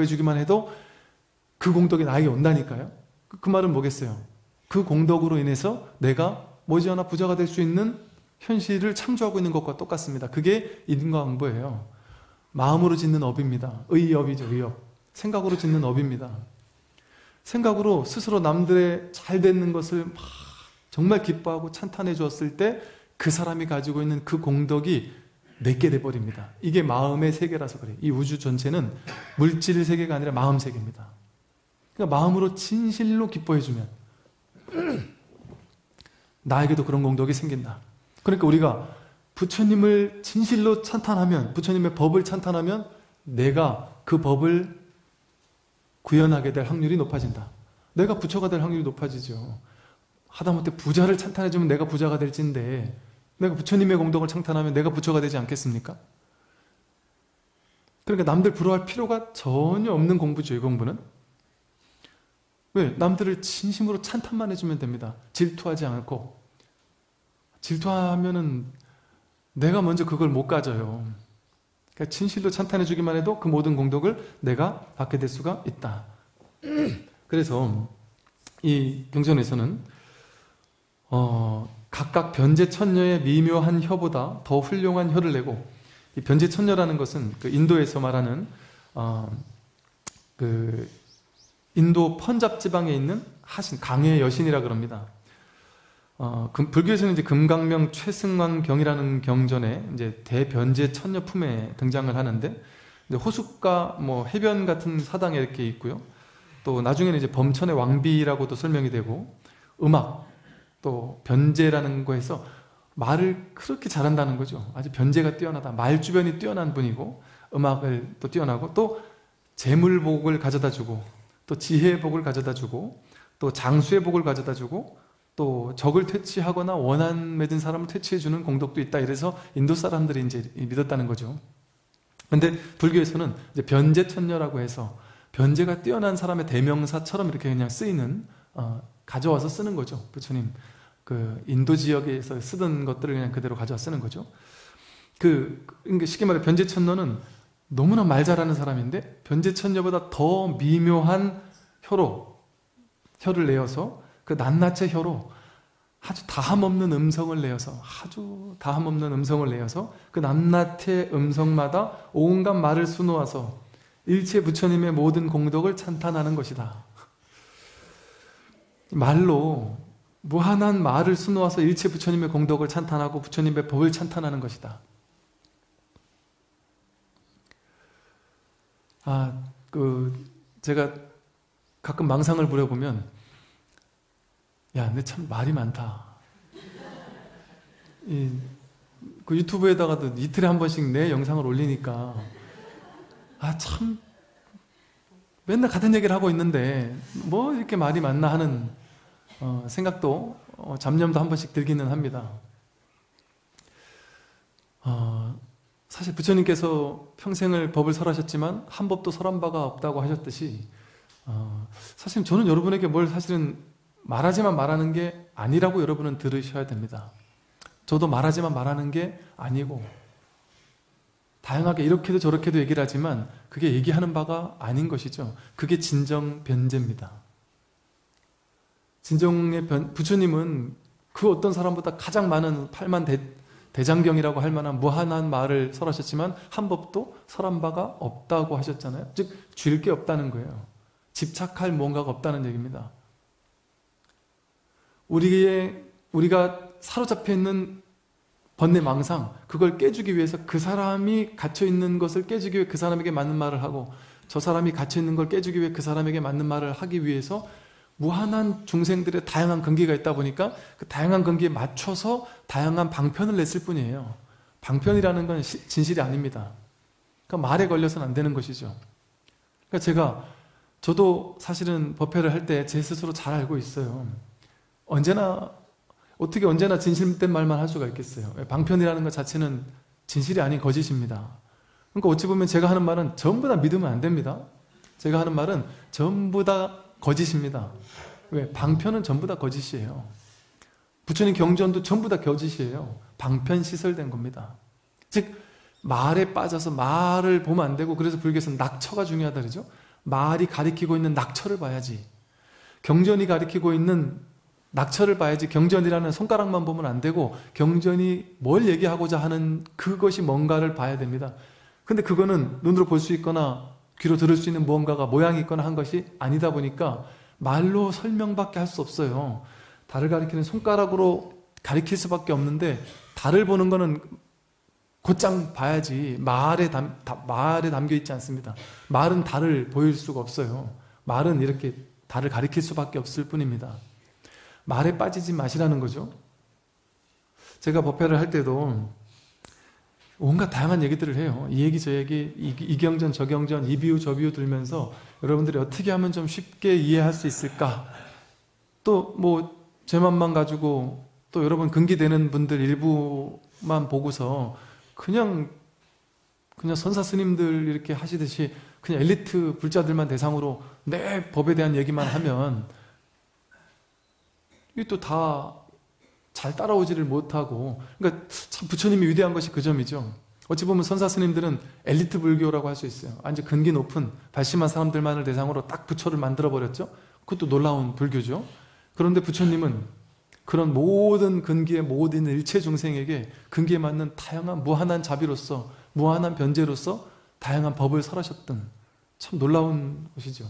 그 공덕이 나에게 온다니까요. 그 말은 뭐겠어요? 그 공덕으로 인해서 내가 머지않아 부자가 될 수 있는 현실을 창조하고 있는 것과 똑같습니다. 그게 인과응보예요. 마음으로 짓는 업입니다. 의업이죠. 의업. 생각으로 짓는 업입니다. 생각으로 스스로 남들의 잘 되는 것을 막 정말 기뻐하고 찬탄해 주었을 때 그 사람이 가지고 있는 그 공덕이 내게 돼버립니다. 이게 마음의 세계라서 그래요. 이 우주 전체는 물질 세계가 아니라 마음 세계입니다. 그러니까 마음으로 진실로 기뻐해주면 나에게도 그런 공덕이 생긴다. 그러니까 우리가 부처님을 진실로 찬탄하면, 부처님의 법을 찬탄하면 내가 그 법을 구현하게 될 확률이 높아진다. 내가 부처가 될 확률이 높아지죠. 하다못해 부자를 찬탄해주면 내가 부자가 될진데 내가 부처님의 공덕을 찬탄하면 내가 부처가 되지 않겠습니까? 그러니까 남들 부러워할 필요가 전혀 없는 공부죠. 이 공부는. 왜? 남들을 진심으로 찬탄만 해주면 됩니다. 질투하지 않고. 질투하면은 내가 먼저 그걸 못 가져요. 그러니까 진실로 찬탄해주기만 해도 그 모든 공덕을 내가 받게 될 수가 있다. 그래서 이 경전에서는 각각 변제천녀의 미묘한 혀보다 더 훌륭한 혀를 내고, 이 변제천녀라는 것은 그 인도에서 말하는 그 인도 펀잡 지방에 있는 하신 강의 여신이라 그럽니다. 불교에서는 이제 금강명 최승왕경이라는 경전에 이제 대변제천녀 품에 등장을 하는데, 이제 호숫가 뭐 해변 같은 사당에 이렇게 있고요. 또 나중에는 이제 범천의 왕비라고도 설명이 되고, 음악 또 변제라는 거에서 말을 그렇게 잘한다는 거죠. 아주 변제가 뛰어나다. 말 주변이 뛰어난 분이고, 음악을 또 뛰어나고, 또 재물복을 가져다 주고, 또 지혜의 복을 가져다 주고, 또 장수의 복을 가져다 주고, 또 적을 퇴치하거나 원한 맺은 사람을 퇴치해 주는 공덕도 있다. 이래서 인도 사람들이 이제 믿었다는 거죠. 근데 불교에서는 이제 변제천녀라고 해서 변제가 뛰어난 사람의 대명사처럼 이렇게 그냥 쓰이는, 가져와서 쓰는 거죠. 부처님 그 인도 지역에서 쓰던 것들을 그냥 그대로 가져와 쓰는 거죠. 그러니까 쉽게 말해 변제천녀는 너무나 말 잘하는 사람인데 변제천녀보다 더 미묘한 혀를 내어서, 그 낱낱의 혀로 아주 다함없는 음성을 내어서, 그 낱낱의 음성마다 온갖 말을 수놓아서 일체 부처님의 모든 공덕을 찬탄하는 것이다. 말로 무한한 말을 수놓아서 일체 부처님의 공덕을 찬탄하고 부처님의 법을 찬탄하는 것이다. 제가 가끔 망상을 부려보면, 야, 내 참 말이 많다. 그 유튜브에다가도 이틀에 한 번씩 내 영상을 올리니까, 참, 맨날 같은 얘기를 하고 있는데, 뭐 이렇게 말이 많나 하는 생각도, 잡념도 한 번씩 들기는 합니다. 사실 부처님께서 평생을 법을 설하셨지만 한 법도 설한 바가 없다고 하셨듯이, 사실 저는 여러분에게 뭘 사실은 말하지만 말하는 게 아니라고 여러분은 들으셔야 됩니다. 저도 말하지만 말하는 게 아니고 다양하게 이렇게도 저렇게도 얘기를 하지만 그게 얘기하는 바가 아닌 것이죠. 그게 진정 변제입니다. 진정의 부처님은 그 어떤 사람보다 가장 많은 대장경이라고 할 만한 무한한 말을 설하셨지만 한 법도 설한 바가 없다고 하셨잖아요. 즉 줄 게 없다는 거예요. 집착할 뭔가가 없다는 얘기입니다. 우리가 사로잡혀 있는 번뇌망상, 그걸 깨주기 위해서 그 사람이 갇혀있는 것을 깨주기 위해 그 사람에게 맞는 말을 하고 저 사람이 갇혀있는 걸 깨주기 위해 그 사람에게 맞는 말을 하기 위해서 무한한 중생들의 다양한 근기가 있다 보니까 그 다양한 근기에 맞춰서 다양한 방편을 냈을 뿐이에요. 방편이라는 건 진실이 아닙니다. 그러니까 말에 걸려서는 안 되는 것이죠. 그러니까 저도 사실은 법회를 할 때 제 스스로 잘 알고 있어요. 어떻게 언제나 진실된 말만 할 수가 있겠어요. 방편이라는 것 자체는 진실이 아닌 거짓입니다. 그러니까 어찌 보면 제가 하는 말은 전부 다 믿으면 안 됩니다. 제가 하는 말은 전부 다 거짓입니다. 왜? 방편은 전부 다 거짓이에요. 부처님 경전도 전부 다 거짓이에요. 방편 시설된 겁니다. 즉 말에 빠져서 말을 보면 안 되고, 그래서 불교에서는 낙처가 중요하다 그러죠. 말이 가리키고 있는 낙처를 봐야지, 경전이 가리키고 있는 낙처를 봐야지, 경전이라는 손가락만 보면 안 되고 경전이 뭘 얘기하고자 하는 그것이 뭔가를 봐야 됩니다. 근데 그거는 눈으로 볼 수 있거나 귀로 들을 수 있는 무언가가 모양이 있거나 한 것이 아니다 보니까 말로 설명밖에 할 수 없어요. 달을 가리키는 손가락으로 가리킬 수밖에 없는데, 달을 보는 거는 곧장 봐야지 말에 담겨 있지 않습니다. 말은 달을 보일 수가 없어요. 말은 이렇게 달을 가리킬 수밖에 없을 뿐입니다. 말에 빠지지 마시라는 거죠. 제가 법회를 할 때도 온갖 다양한 얘기들을 해요. 이 얘기 저 얘기, 이 경전 저 경전, 이 비유 저 비유 들면서 여러분들이 어떻게 하면 좀 쉽게 이해할 수 있을까. 또 뭐 제 맘만 가지고 또 여러분 근기되는 분들 일부만 보고서 그냥 선사 스님들 이렇게 하시듯이 그냥 엘리트 불자들만 대상으로 내 법에 대한 얘기만 하면 이게 또 다 잘 따라오지를 못하고, 그러니까 참 부처님이 위대한 것이 그 점이죠. 어찌 보면 선사 스님들은 엘리트 불교라고 할 수 있어요. 아주 근기 높은 발심한 사람들만을 대상으로 딱 부처를 만들어 버렸죠. 그것도 놀라운 불교죠. 그런데 부처님은 그런 모든 근기의 모든 일체 중생에게 근기에 맞는 다양한 무한한 자비로서, 무한한 변제로서 다양한 법을 설하셨던 참 놀라운 것이죠.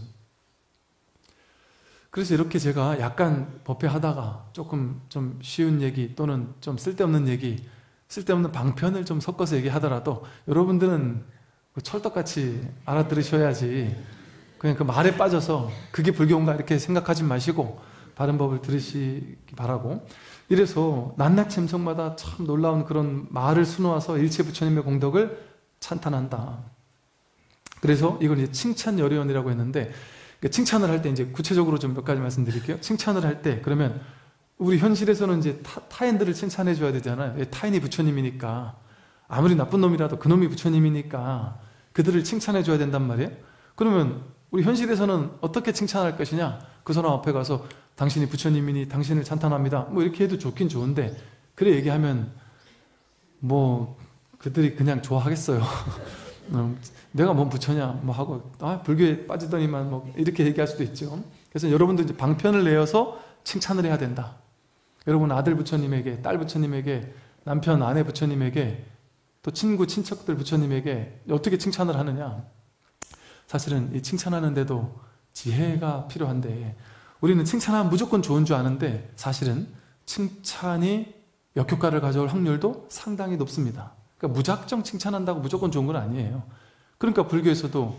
그래서 이렇게 제가 약간 법회하다가 조금 좀 쉬운 얘기 또는 좀 쓸데없는 얘기, 쓸데없는 방편을 좀 섞어서 얘기하더라도 여러분들은 철떡같이 알아들으셔야지, 그냥 그 말에 빠져서 그게 불교인가 이렇게 생각하지 마시고 바른 법을 들으시기 바라고, 이래서 낱낱 젬성마다 참 놀라운 그런 말을 수놓아서 일체 부처님의 공덕을 찬탄한다. 그래서 이걸 이제 칭찬여려원이라고 했는데, 칭찬을 할 때 이제 구체적으로 좀 몇 가지 말씀드릴게요. 칭찬을 할 때, 그러면 우리 현실에서는 이제 타인들을 칭찬해 줘야 되잖아요. 타인이 부처님이니까, 아무리 나쁜 놈이라도 그놈이 부처님이니까 그들을 칭찬해 줘야 된단 말이에요. 그러면 우리 현실에서는 어떻게 칭찬할 것이냐? 그 사람 앞에 가서 당신이 부처님이니 당신을 찬탄합니다, 뭐 이렇게 해도 좋긴 좋은데, 그래 얘기하면 뭐 그들이 그냥 좋아하겠어요. 내가 뭔 부처냐 뭐 하고 불교에 빠지더니만 뭐 이렇게 얘기할 수도 있죠. 그래서 여러분도 이제 방편을 내어서 칭찬을 해야 된다. 여러분 아들 부처님에게, 딸 부처님에게, 남편 아내 부처님에게, 또 친구 친척들 부처님에게 어떻게 칭찬을 하느냐. 사실은 이 칭찬하는데도 지혜가 필요한데, 우리는 칭찬하면 무조건 좋은 줄 아는데 사실은 칭찬이 역효과를 가져올 확률도 상당히 높습니다. 그러니까 무작정 칭찬한다고 무조건 좋은 건 아니에요. 그러니까 불교에서도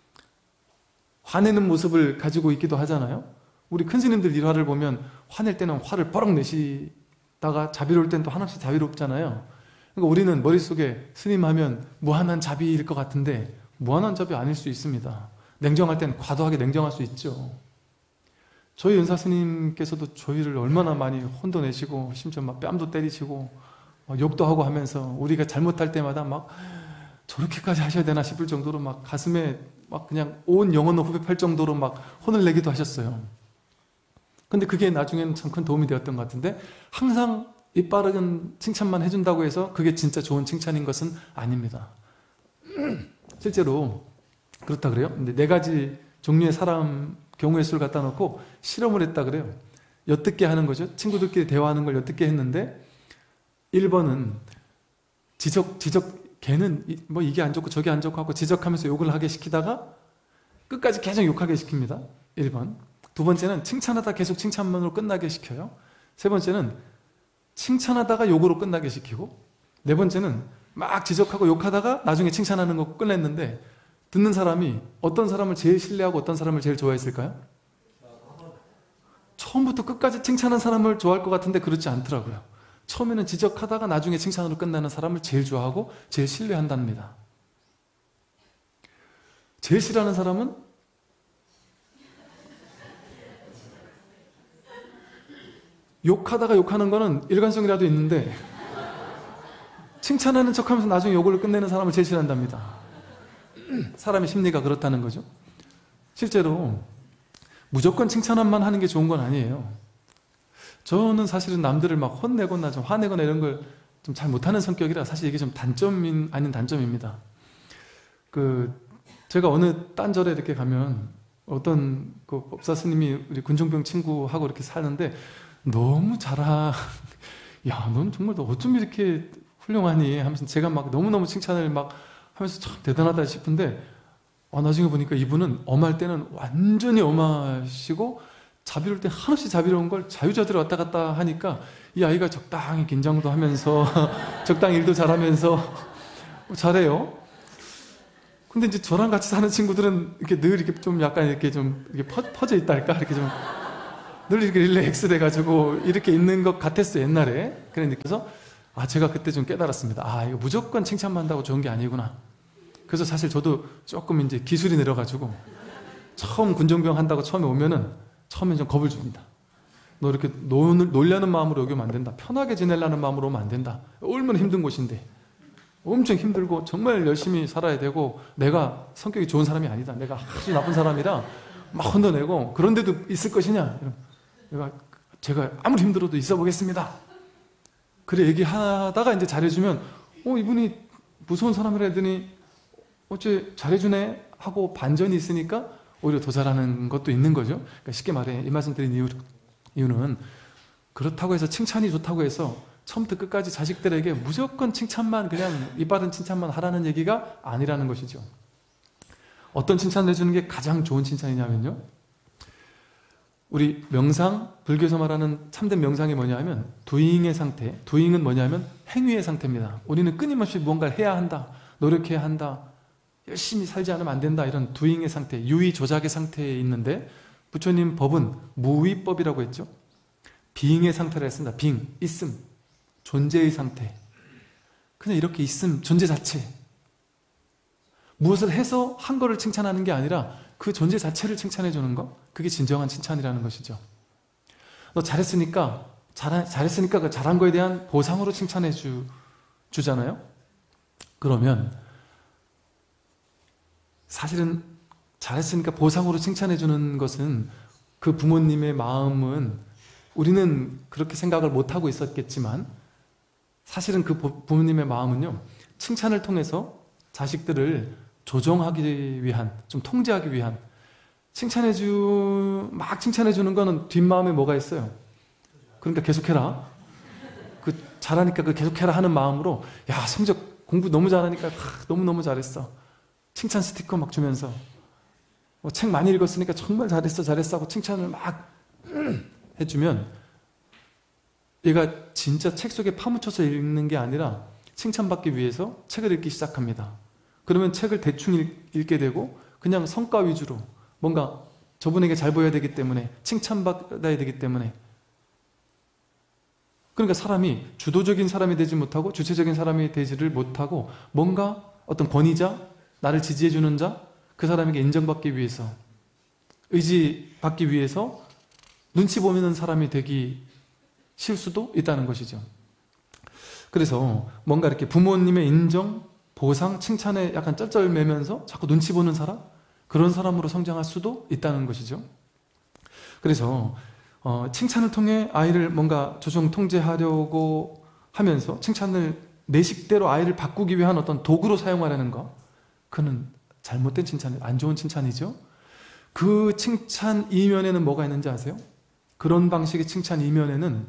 화내는 모습을 가지고 있기도 하잖아요. 우리 큰 스님들 일화를 보면 화낼 때는 화를 뻐럭 내시다가 자비로울 때는 또 하나씩 자비롭잖아요. 그러니까 우리는 머릿속에 스님 하면 무한한 자비일 것 같은데 무한한 자비 아닐 수 있습니다. 냉정할 때는 과도하게 냉정할 수 있죠. 저희 은사 스님께서도 저희를 얼마나 많이 혼도 내시고 심지어 막 뺨도 때리시고 막 욕도 하고 하면서 우리가 잘못할 때마다 막 저렇게까지 하셔야 되나 싶을 정도로 막 가슴에 막 그냥 온 영혼을 후벼팔 정도로 막 혼을 내기도 하셨어요. 근데 그게 나중에는 참 큰 도움이 되었던 것 같은데, 항상 이빠른 칭찬만 해준다고 해서 그게 진짜 좋은 칭찬인 것은 아닙니다. 실제로 그렇다 그래요. 근데 4가지 종류의 사람 경우의 수를 갖다 놓고 실험을 했다 그래요. 엿듣게 하는 거죠. 친구들끼리 대화하는 걸 엿듣게 했는데, 1번은 걔는 뭐 이게 안 좋고 저게 안 좋고 하고 지적하면서 욕을 하게 시키다가 끝까지 계속 욕하게 시킵니다. 1번. 2번째는 칭찬하다 계속 칭찬만으로 끝나게 시켜요. 3번째는 칭찬하다가 욕으로 끝나게 시키고, 4번째는 막 지적하고 욕하다가 나중에 칭찬하는 거 끝냈는데, 듣는 사람이 어떤 사람을 제일 신뢰하고 어떤 사람을 제일 좋아했을까요? 처음부터 끝까지 칭찬한 사람을 좋아할 것 같은데 그렇지 않더라고요. 처음에는 지적하다가 나중에 칭찬으로 끝나는 사람을 제일 좋아하고 제일 신뢰한답니다. 제일 싫어하는 사람은 욕하다가 욕하는 거는 일관성이라도 있는데, 칭찬하는 척하면서 나중에 욕을 끝내는 사람을 제일 싫어한답니다. 사람의 심리가 그렇다는 거죠. 실제로 무조건 칭찬만 하는 게 좋은 건 아니에요. 저는 사실은 남들을 막 혼내거나 좀 화내거나 이런 걸 좀 잘 못하는 성격이라 사실 이게 좀 단점인 아닌 단점입니다. 제가 어느 딴절에 이렇게 가면 어떤 그 법사 스님이 우리 군중병 친구하고 이렇게 사는데 너무 야, 넌 정말 너 어쩜 이렇게 훌륭하니 하면서 제가 막 너무너무 칭찬을 막 하면서 참 대단하다 싶은데, 나중에 보니까 이분은 엄할 때는 완전히 엄하시고 자비로울 때 한없이 자비로운 걸 자유자재로 왔다 갔다 하니까 이 아이가 적당히 긴장도 하면서 적당히 일도 잘하면서 잘해요. 근데 이제 저랑 같이 사는 친구들은 이렇게 늘 이렇게 좀 약간 이렇게 좀 이렇게 퍼져 있다 할까? 이렇게 좀 늘 이렇게 릴렉스 돼가지고 이렇게 있는 것 같았어요, 옛날에. 그래서 제가 그때 좀 깨달았습니다. 이거 무조건 칭찬만 한다고 좋은 게 아니구나. 그래서 사실 저도 조금 이제 기술이 내려가지고 처음 군종병 한다고 처음에 오면은 처음엔 좀 겁을 줍니다. 너 이렇게 놀려는 마음으로 여기 오면 안 된다. 편하게 지내려는 마음으로 오면 안 된다. 얼마나 힘든 곳인데. 엄청 힘들고 정말 열심히 살아야 되고 내가 성격이 좋은 사람이 아니다. 내가 아주 나쁜 사람이라 막 혼내고 그런데도 있을 것이냐. 제가 아무리 힘들어도 있어 보겠습니다. 그래 얘기하다가 이제 잘해주면 이분이 무서운 사람이라 했더니 어째 잘해주네 하고 반전이 있으니까 오히려 더 잘하는 것도 있는 거죠. 그러니까 쉽게 말해 이 말씀 드린 이유는 그렇다고 해서 칭찬이 좋다고 해서 처음부터 끝까지 자식들에게 무조건 칭찬만 그냥 이빠른 칭찬만 하라는 얘기가 아니라는 것이죠. 어떤 칭찬을 해주는 게 가장 좋은 칭찬이냐면요, 우리 명상, 불교에서 말하는 참된 명상이 뭐냐면 도잉의 상태, 도잉은 뭐냐면 행위의 상태입니다. 우리는 끊임없이 무언가를 해야 한다, 노력해야 한다, 열심히 살지 않으면 안 된다, 이런 도잉의 상태, 유의 조작의 상태에 있는데 부처님 법은 무위법이라고 했죠. 빙의 상태라 했습니다. 빙, 있음, 존재의 상태. 그냥 이렇게 있음, 존재 자체. 무엇을 해서 한 거를 칭찬하는 게 아니라 그 존재 자체를 칭찬해 주는 거, 그게 진정한 칭찬이라는 것이죠. 너 잘했으니까 그 잘한 거에 대한 보상으로 칭찬해 주잖아요. 그러면 사실은 잘했으니까 보상으로 칭찬해 주는 것은 그 부모님의 마음은 우리는 그렇게 생각을 못하고 있었겠지만 사실은 그 부모님의 마음은요, 칭찬을 통해서 자식들을 조정하기 위한, 좀 통제하기 위한, 막 칭찬해 주는 거는 뒷마음에 뭐가 있어요? 그러니까 계속해라, 잘하니까 계속해라 하는 마음으로, 야 성적 공부 너무 잘하니까 너무너무 잘했어, 칭찬 스티커 막 주면서, 책 많이 읽었으니까 정말 잘했어 하고 칭찬을 막 해주면 얘가 진짜 책 속에 파묻혀서 읽는 게 아니라 칭찬받기 위해서 책을 읽기 시작합니다. 그러면 책을 대충 읽게 되고 그냥 성과 위주로, 뭔가 저분에게 잘 보여야 되기 때문에, 칭찬받아야 되기 때문에. 그러니까 사람이 주도적인 사람이 되지 못하고 주체적인 사람이 되지를 못하고, 뭔가 어떤 권위자, 나를 지지해주는 자, 그 사람에게 인정받기 위해서, 의지받기 위해서 눈치 보이는 사람이 되기 쉬울 수도 있다는 것이죠. 그래서 뭔가 이렇게 부모님의 인정, 보상, 칭찬에 약간 쩔쩔매면서 자꾸 눈치 보는 사람, 그런 사람으로 성장할 수도 있다는 것이죠. 그래서 칭찬을 통해 아이를 뭔가 조정 통제하려고 하면서 칭찬을 내 식대로 아이를 바꾸기 위한 어떤 도구로 사용하려는 것, 그는 잘못된 칭찬, 안 좋은 칭찬이죠. 그 칭찬 이면에는 뭐가 있는지 아세요? 그런 방식의 칭찬 이면에는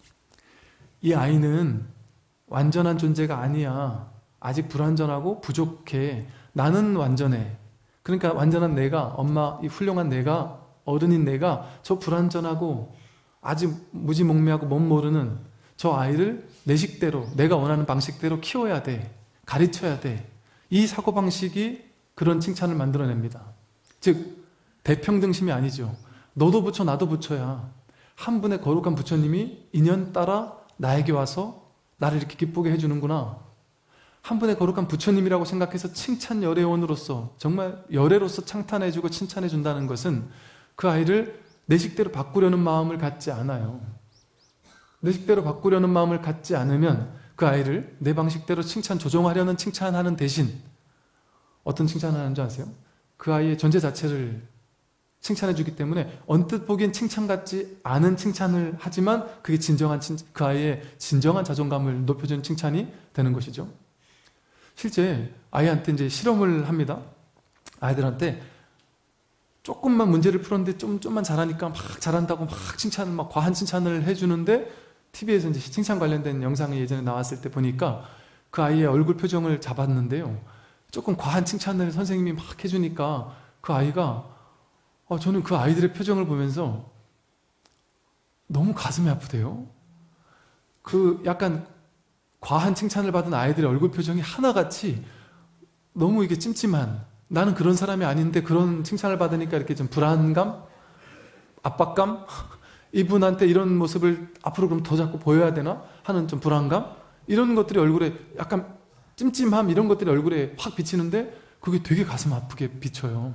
이 아이는 완전한 존재가 아니야. 아직 불완전하고 부족해. 나는 완전해. 그러니까 완전한 내가, 엄마, 이 훌륭한 내가, 어른인 내가 저 불완전하고 아직 무지몽매하고 못 모르는 저 아이를 내 식대로, 내가 원하는 방식대로 키워야 돼. 가르쳐야 돼. 이 사고방식이 그런 칭찬을 만들어냅니다. 즉 대평등심이 아니죠. 너도 부처 나도 부처야. 한 분의 거룩한 부처님이 인연 따라 나에게 와서 나를 이렇게 기쁘게 해주는구나. 한 분의 거룩한 부처님이라고 생각해서 칭찬 열애원으로서 정말 열애로서 창탄해주고 칭찬해준다는 것은 그 아이를 내 식대로 바꾸려는 마음을 갖지 않아요. 내 식대로 바꾸려는 마음을 갖지 않으면 그 아이를 내 방식대로 칭찬 조정하려는 칭찬하는 대신 어떤 칭찬을 하는 줄 아세요? 그 아이의 존재 자체를 칭찬해주기 때문에 언뜻 보기엔 칭찬 같지 않은 칭찬을 하지만 그게 그 아이의 진정한 자존감을 높여주는 칭찬이 되는 것이죠. 실제 아이한테 이제 실험을 합니다. 아이들한테 조금만 문제를 풀었는데 좀만 잘하니까 막 잘한다고 막 과한 칭찬을 해주는데 TV에서 이제 칭찬 관련된 영상이 예전에 나왔을 때 보니까 그 아이의 얼굴 표정을 잡았는데요. 조금 과한 칭찬을 선생님이 막 해주니까 그 아이가 저는 그 아이들의 표정을 보면서 너무 가슴이 아프대요. 그 약간 과한 칭찬을 받은 아이들의 얼굴 표정이 하나같이 너무 이게 찜찜한, 나는 그런 사람이 아닌데 그런 칭찬을 받으니까 이렇게 좀 불안감? 압박감? 이분한테 이런 모습을 앞으로 그럼 더 자꾸 보여야 되나? 하는 좀 불안감? 이런 것들이 얼굴에 약간 찜찜함, 이런 것들이 얼굴에 확 비치는데 그게 되게 가슴 아프게 비쳐요.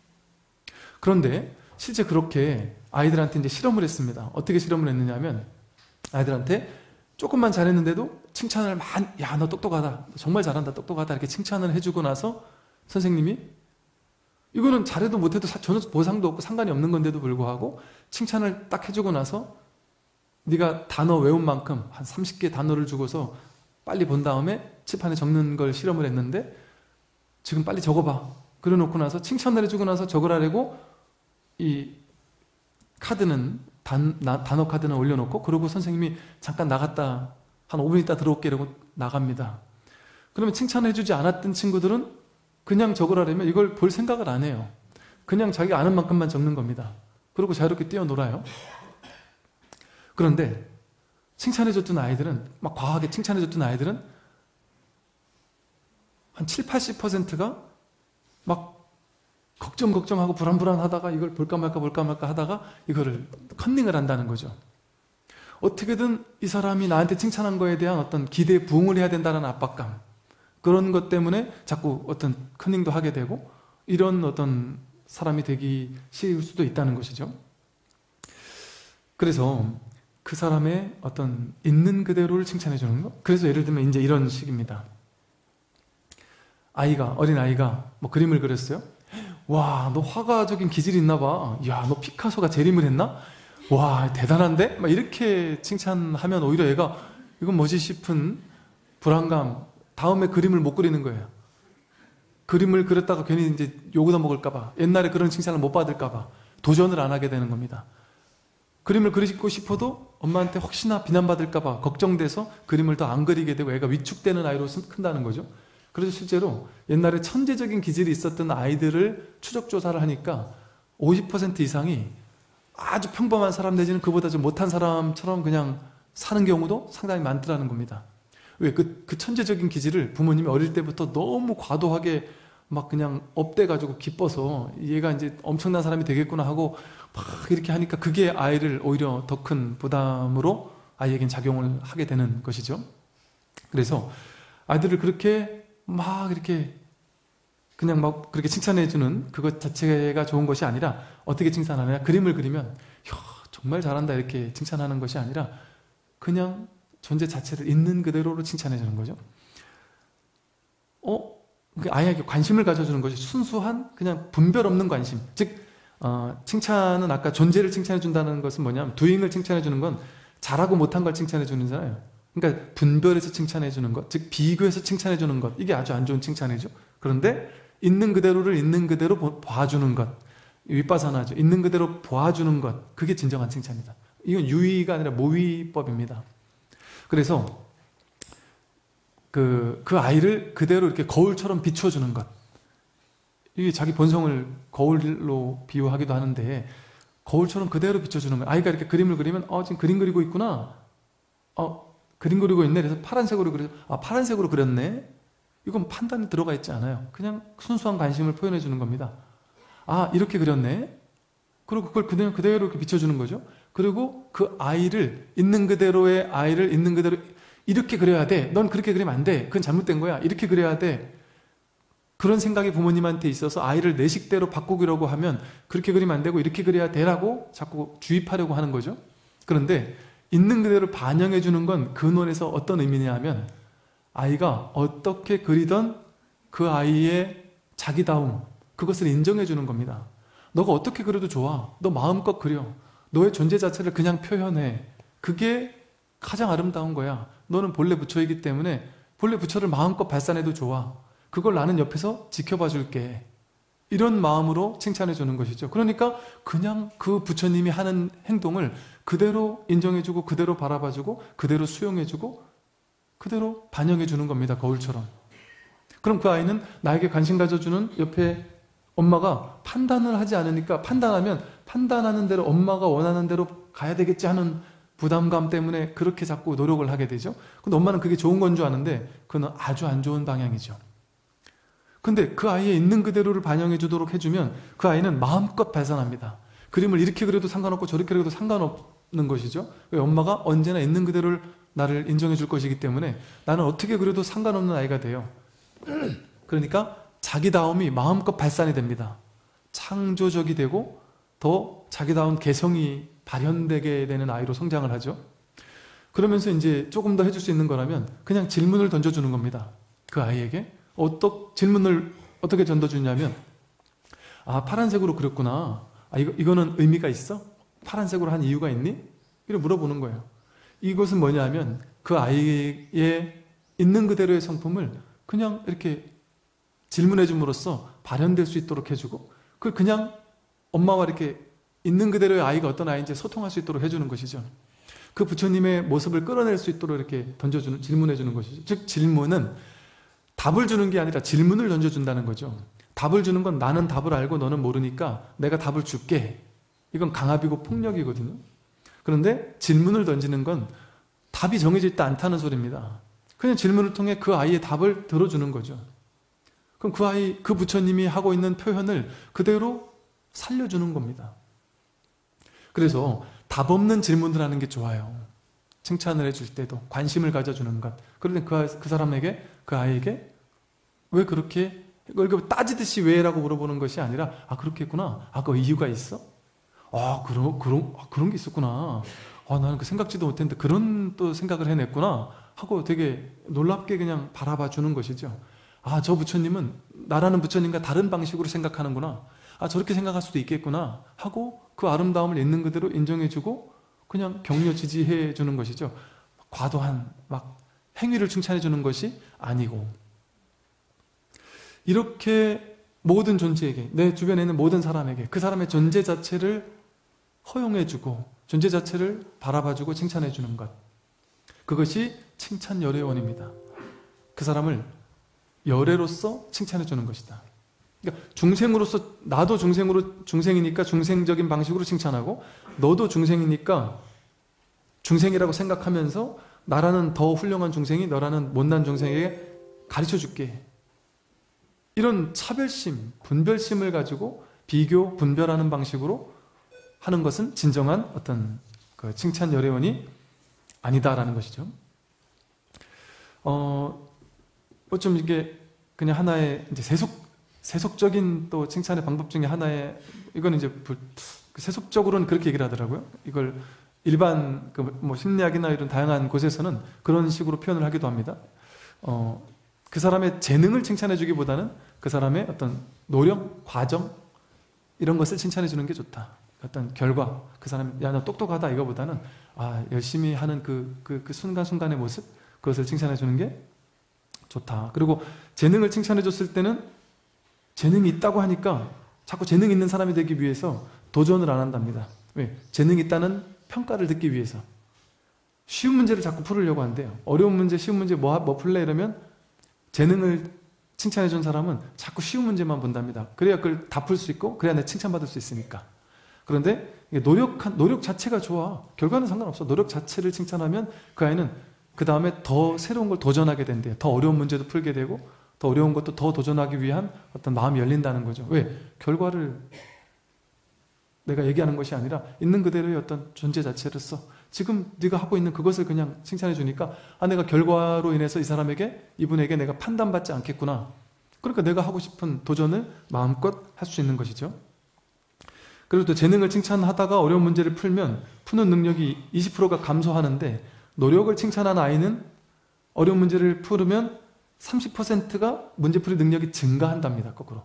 그런데 실제 그렇게 아이들한테 이제 실험을 했습니다. 어떻게 실험을 했느냐면 아이들한테 조금만 잘했는데도 칭찬을 야, 너 똑똑하다. 정말 잘한다. 똑똑하다. 이렇게 칭찬을 해주고 나서 선생님이 이거는 잘해도 못해도 전혀 보상도 없고 상관이 없는 건데도 불구하고 칭찬을 딱 해주고 나서 네가 단어 외운 만큼 한 30개 단어를 주고서 빨리 본 다음에 칠판에 적는 걸 실험을 했는데 지금 빨리 적어봐. 그래 놓고 나서 칭찬을 해주고 나서 적으라고 이 카드는 단어 카드는 올려놓고 그러고 선생님이 잠깐 나갔다 한 5분 있다 들어올게 이러고 나갑니다. 그러면 칭찬해주지 않았던 친구들은 그냥 적으라면 이걸 볼 생각을 안 해요. 그냥 자기가 아는 만큼만 적는 겁니다. 그리고 자유롭게 뛰어놀아요. 그런데 칭찬해줬던 아이들은 막 과하게 칭찬해줬던 아이들은 한 70~80%가 막 걱정하고 불안하다가 이걸 볼까 말까 하다가 이거를 컨닝을 한다는 거죠. 어떻게든 이 사람이 나한테 칭찬한 거에 대한 어떤 기대에 부응을 해야 된다는 압박감, 그런 것 때문에 자꾸 어떤 컨닝도 하게 되고 이런 어떤 사람이 되기 쉬울 수도 있다는 것이죠. 그래서 그 사람의 어떤 있는 그대로를 칭찬해 주는 것. 그래서 예를 들면 이제 이런 식입니다. 어린아이가 뭐 그림을 그렸어요. 와, 너 화가적인 기질이 있나 봐. 야, 너 피카소가 재림을 했나? 와, 대단한데? 막 이렇게 칭찬하면 오히려 애가 이건 뭐지 싶은 불안감, 다음에 그림을 못 그리는 거예요. 그림을 그렸다가 괜히 이제 욕을 먹을까봐, 옛날에 그런 칭찬을 못 받을까봐 도전을 안 하게 되는 겁니다. 그림을 그리고 싶어도 엄마한테 혹시나 비난받을까봐 걱정돼서 그림을 더 안 그리게 되고 애가 위축되는 아이로 큰다는 거죠. 그래서 실제로 옛날에 천재적인 기질이 있었던 아이들을 추적조사를 하니까 50% 이상이 아주 평범한 사람 내지는 그보다 좀 못한 사람처럼 그냥 사는 경우도 상당히 많더라는 겁니다. 왜? 그 천재적인 기질을 부모님이 어릴 때부터 너무 과도하게 막 그냥 업돼가지고 기뻐서 얘가 이제 엄청난 사람이 되겠구나 하고 막 이렇게 하니까 그게 아이를 오히려 더 큰 부담으로 아이에겐 작용을 하게 되는 것이죠. 그래서 아이들을 그렇게 막 이렇게 그냥 막 그렇게 칭찬해주는 그것 자체가 좋은 것이 아니라 어떻게 칭찬하느냐, 그림을 그리면 야, 정말 잘한다 이렇게 칭찬하는 것이 아니라 그냥 존재 자체를 있는 그대로로 칭찬해주는 거죠. 아이에게 관심을 가져주는 것이 순수한 그냥 분별 없는 관심. 즉 칭찬은 아까 존재를 칭찬해 준다는 것은 뭐냐면 doing을 칭찬해 주는 건 잘하고 못한 걸 칭찬해 주는 거잖아요. 그러니까 분별해서 칭찬해 주는 것, 즉 비교해서 칭찬해 주는 것, 이게 아주 안 좋은 칭찬이죠. 그런데 있는 그대로를 있는 그대로 봐주는 것, 윗바사나죠. 있는 그대로 봐주는 것, 그게 진정한 칭찬이다. 이건 유의가 아니라 모의법입니다. 그래서 그 아이를 그대로 이렇게 거울처럼 비춰주는 것, 이게 자기 본성을 거울로 비유하기도 하는데 거울처럼 그대로 비춰주는 거예요. 아이가 이렇게 그림을 그리면 지금 그림 그리고 있구나. 그림 그리고 있네. 그래서 파란색으로 그려서 파란색으로 그렸네. 이건 판단이 들어가 있지 않아요. 그냥 순수한 관심을 표현해 주는 겁니다. 이렇게 그렸네. 그리고 그걸 그냥 그대로 이렇게 비춰주는 거죠. 그리고 그 아이를 있는 그대로의 아이를 있는 그대로 이렇게 그려야 돼. 넌 그렇게 그리면 안 돼. 그건 잘못된 거야. 이렇게 그려야 돼. 그런 생각이 부모님한테 있어서 아이를 내 식대로 바꾸려고 하면 그렇게 그리면 안 되고 이렇게 그려야 되라고 자꾸 주입하려고 하는 거죠. 그런데 있는 그대로 반영해 주는 건 근원에서 어떤 의미냐면 아이가 어떻게 그리던 그 아이의 자기다움, 그것을 인정해 주는 겁니다. 너가 어떻게 그려도 좋아. 너 마음껏 그려. 너의 존재 자체를 그냥 표현해. 그게 가장 아름다운 거야. 너는 본래 부처이기 때문에 본래 부처를 마음껏 발산해도 좋아. 그걸 나는 옆에서 지켜봐 줄게. 이런 마음으로 칭찬해 주는 것이죠. 그러니까 그냥 그 부처님이 하는 행동을 그대로 인정해 주고 그대로 바라봐 주고 그대로 수용해 주고 그대로 반영해 주는 겁니다. 거울처럼. 그럼 그 아이는 나에게 관심 가져주는 옆에 엄마가 판단을 하지 않으니까 판단하면 판단하는 대로 엄마가 원하는 대로 가야 되겠지 하는 부담감 때문에 그렇게 자꾸 노력을 하게 되죠. 근데 엄마는 그게 좋은 건 줄 아는데 그건 아주 안 좋은 방향이죠. 근데 그 아이의 있는 그대로를 반영해 주도록 해주면 그 아이는 마음껏 발산합니다. 그림을 이렇게 그려도 상관없고 저렇게 그려도 상관없는 것이죠. 엄마가 언제나 있는 그대로를 나를 인정해 줄 것이기 때문에 나는 어떻게 그려도 상관없는 아이가 돼요. 그러니까 자기다움이 마음껏 발산이 됩니다. 창조적이 되고 더 자기다운 개성이 발현되게 되는 아이로 성장을 하죠. 그러면서 이제 조금 더 해줄 수 있는 거라면 그냥 질문을 던져주는 겁니다. 그 아이에게. 질문을 어떻게 던져주냐면 파란색으로 그렸구나. 이거는 의미가 있어? 파란색으로 한 이유가 있니? 이렇게 물어보는 거예요. 이것은 뭐냐면 그 아이의 있는 그대로의 성품을 그냥 이렇게 질문해 줌으로써 발현될 수 있도록 해주고 그걸 그냥 엄마와 이렇게 있는 그대로의 아이가 어떤 아이인지 소통할 수 있도록 해주는 것이죠. 그 부처님의 모습을 끌어낼 수 있도록 이렇게 던져주는, 질문해 주는 것이죠. 즉 질문은 답을 주는 게 아니라 질문을 던져준다는 거죠. 답을 주는 건 나는 답을 알고 너는 모르니까 내가 답을 줄게. 이건 강압이고 폭력이거든요. 그런데 질문을 던지는 건 답이 정해져 있지 않다는 소리입니다. 그냥 질문을 통해 그 아이의 답을 들어주는 거죠. 그럼 그 부처님이 하고 있는 표현을 그대로 살려주는 겁니다. 그래서 답 없는 질문을 하는 게 좋아요. 칭찬을 해줄 때도 관심을 가져주는 것. 그런데 그 사람에게, 그 아이에게 왜 그렇게 그걸 따지듯이 왜라고 물어보는 것이 아니라 그렇게 했구나. 그 이유가 있어? 그런 게 있었구나. 나는 그 생각지도 못했는데 그런 또 생각을 해냈구나 하고 되게 놀랍게 그냥 바라봐 주는 것이죠. 저 부처님은 나라는 부처님과 다른 방식으로 생각하는구나. 저렇게 생각할 수도 있겠구나 하고 그 아름다움을 있는 그대로 인정해주고 그냥 격려 지지해 주는 것이죠. 과도한 행위를 칭찬해 주는 것이 아니고, 이렇게 모든 존재에게, 내 주변에 있는 모든 사람에게 그 사람의 존재 자체를 허용해 주고 존재 자체를 바라봐 주고 칭찬해 주는 것, 그것이 칭찬 열애원입니다. 그 사람을 열애로서 칭찬해 주는 것이다. 그러니까 중생으로서, 나도 중생이니까 중생적인 방식으로 칭찬하고, 너도 중생이니까 중생이라고 생각하면서 나라는 더 훌륭한 중생이 너라는 못난 중생에게 가르쳐 줄게. 이런 차별심, 분별심을 가지고 비교, 분별하는 방식으로 하는 것은 진정한 어떤 그 칭찬 열애원이 아니다라는 것이죠. 좀 이게 그냥 하나의 이제 세속적인 또 칭찬의 방법 중에 하나의, 이건 이제 세속적으로는 그렇게 얘기를 하더라고요. 이걸 일반 심리학이나 이런 다양한 곳에서는 그런 식으로 표현을 하기도 합니다. 그 사람의 재능을 칭찬해 주기보다는 그 사람의 어떤 노력, 과정 이런 것을 칭찬해 주는 게 좋다. 어떤 결과, 그 사람이 야 너 똑똑하다 이거보다는 열심히 하는 그 순간순간의 모습, 그것을 칭찬해 주는 게 좋다. 그리고 재능을 칭찬해 줬을 때는 재능이 있다고 하니까 자꾸 재능 있는 사람이 되기 위해서 도전을 안 한답니다. 왜? 재능이 있다는 평가를 듣기 위해서. 쉬운 문제를 자꾸 풀으려고 한대요. 어려운 문제, 쉬운 문제 뭐 풀래 이러면 재능을 칭찬해 준 사람은 자꾸 쉬운 문제만 본답니다. 그래야 그걸 다 풀 수 있고 그래야 내 칭찬받을 수 있으니까. 그런데 노력 자체가 좋아. 결과는 상관없어. 노력 자체를 칭찬하면 그 아이는 그 다음에 더 새로운 걸 도전하게 된대요. 더 어려운 문제도 풀게 되고 더 어려운 것도 더 도전하기 위한 어떤 마음이 열린다는 거죠. 왜? 결과를 내가 얘기하는 것이 아니라 있는 그대로의 어떤 존재 자체로서 지금 네가 하고 있는 그것을 그냥 칭찬해 주니까 내가 결과로 인해서 이분에게 내가 판단받지 않겠구나. 그러니까 내가 하고 싶은 도전을 마음껏 할 수 있는 것이죠. 그리고 또 재능을 칭찬하다가 어려운 문제를 풀면 푸는 능력이 20%가 감소하는데 노력을 칭찬한 아이는 어려운 문제를 풀으면 30%가 문제풀이 능력이 증가한답니다. 거꾸로.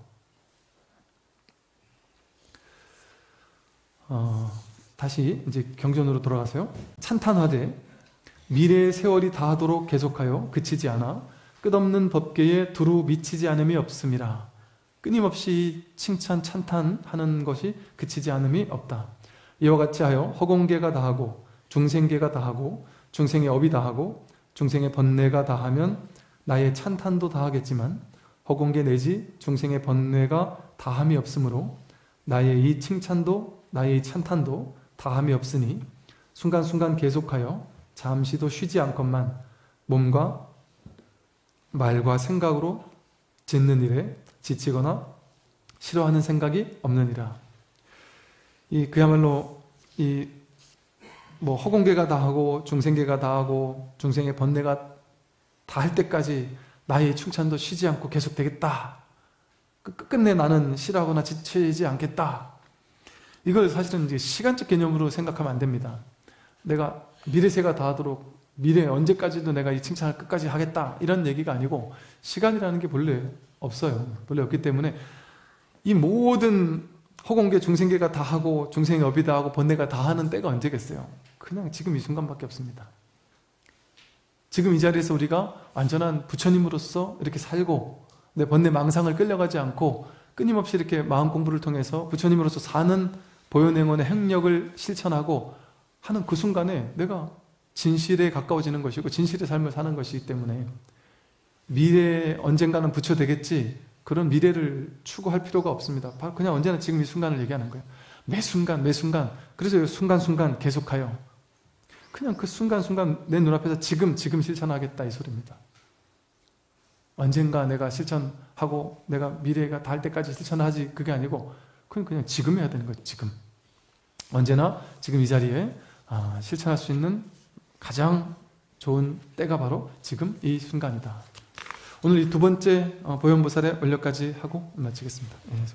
다시 이제 경전으로 돌아가세요. 찬탄하되 미래의 세월이 다하도록 계속하여 그치지 않아 끝없는 법계에 두루 미치지 않음이 없음이라. 끊임없이 칭찬, 찬탄하는 것이 그치지 않음이 없다. 이와 같이 하여 허공계가 다하고 중생계가 다하고 중생의 업이 다하고 중생의 번뇌가 다하면 나의 찬탄도 다하겠지만 허공계 내지 중생의 번뇌가 다함이 없으므로 나의 이 칭찬도 나의 이 찬탄도 다함이 없으니 순간순간 계속하여 잠시도 쉬지 않건만 몸과 말과 생각으로 짓는 일에 지치거나 싫어하는 생각이 없느니라. 그야말로 허공계가 다하고 중생계가 다하고 중생의 번뇌가 다할 때까지 나의 칭찬도 쉬지 않고 계속 되겠다. 끝끝내 나는 싫어하거나 지치지 않겠다. 이걸 사실은 이제 시간적 개념으로 생각하면 안 됩니다. 내가 미래세가 다하도록 미래 언제까지도 내가 이 칭찬을 끝까지 하겠다 이런 얘기가 아니고 시간이라는 게 본래 없어요. 본래 없기 때문에 이 모든 허공계 중생계가 다하고 중생의 업이 다하고 번뇌가 다하는 때가 언제겠어요? 그냥 지금 이 순간밖에 없습니다. 지금 이 자리에서 우리가 완전한 부처님으로서 이렇게 살고 내 번뇌 망상을 끌려가지 않고 끊임없이 이렇게 마음 공부를 통해서 부처님으로서 사는 보현행원의 행력을 실천하고 하는 그 순간에 내가 진실에 가까워지는 것이고 진실의 삶을 사는 것이기 때문에 미래에 언젠가는 부처 되겠지 그런 미래를 추구할 필요가 없습니다. 그냥 언제나 지금 이 순간을 얘기하는 거예요. 매 순간 그래서 순간순간 계속하여 그냥 그 순간순간 내 눈앞에서 지금 실천하겠다 이 소리입니다. 언젠가 내가 실천하고 내가 미래가 닿을 때까지 실천하지 그게 아니고 그냥 지금 해야 되는 거예요. 지금 언제나 지금 이 자리에 실천할 수 있는 가장 좋은 때가 바로 지금 이 순간이다. 오늘 이 두 번째 보현보살의 원력까지 하고 마치겠습니다.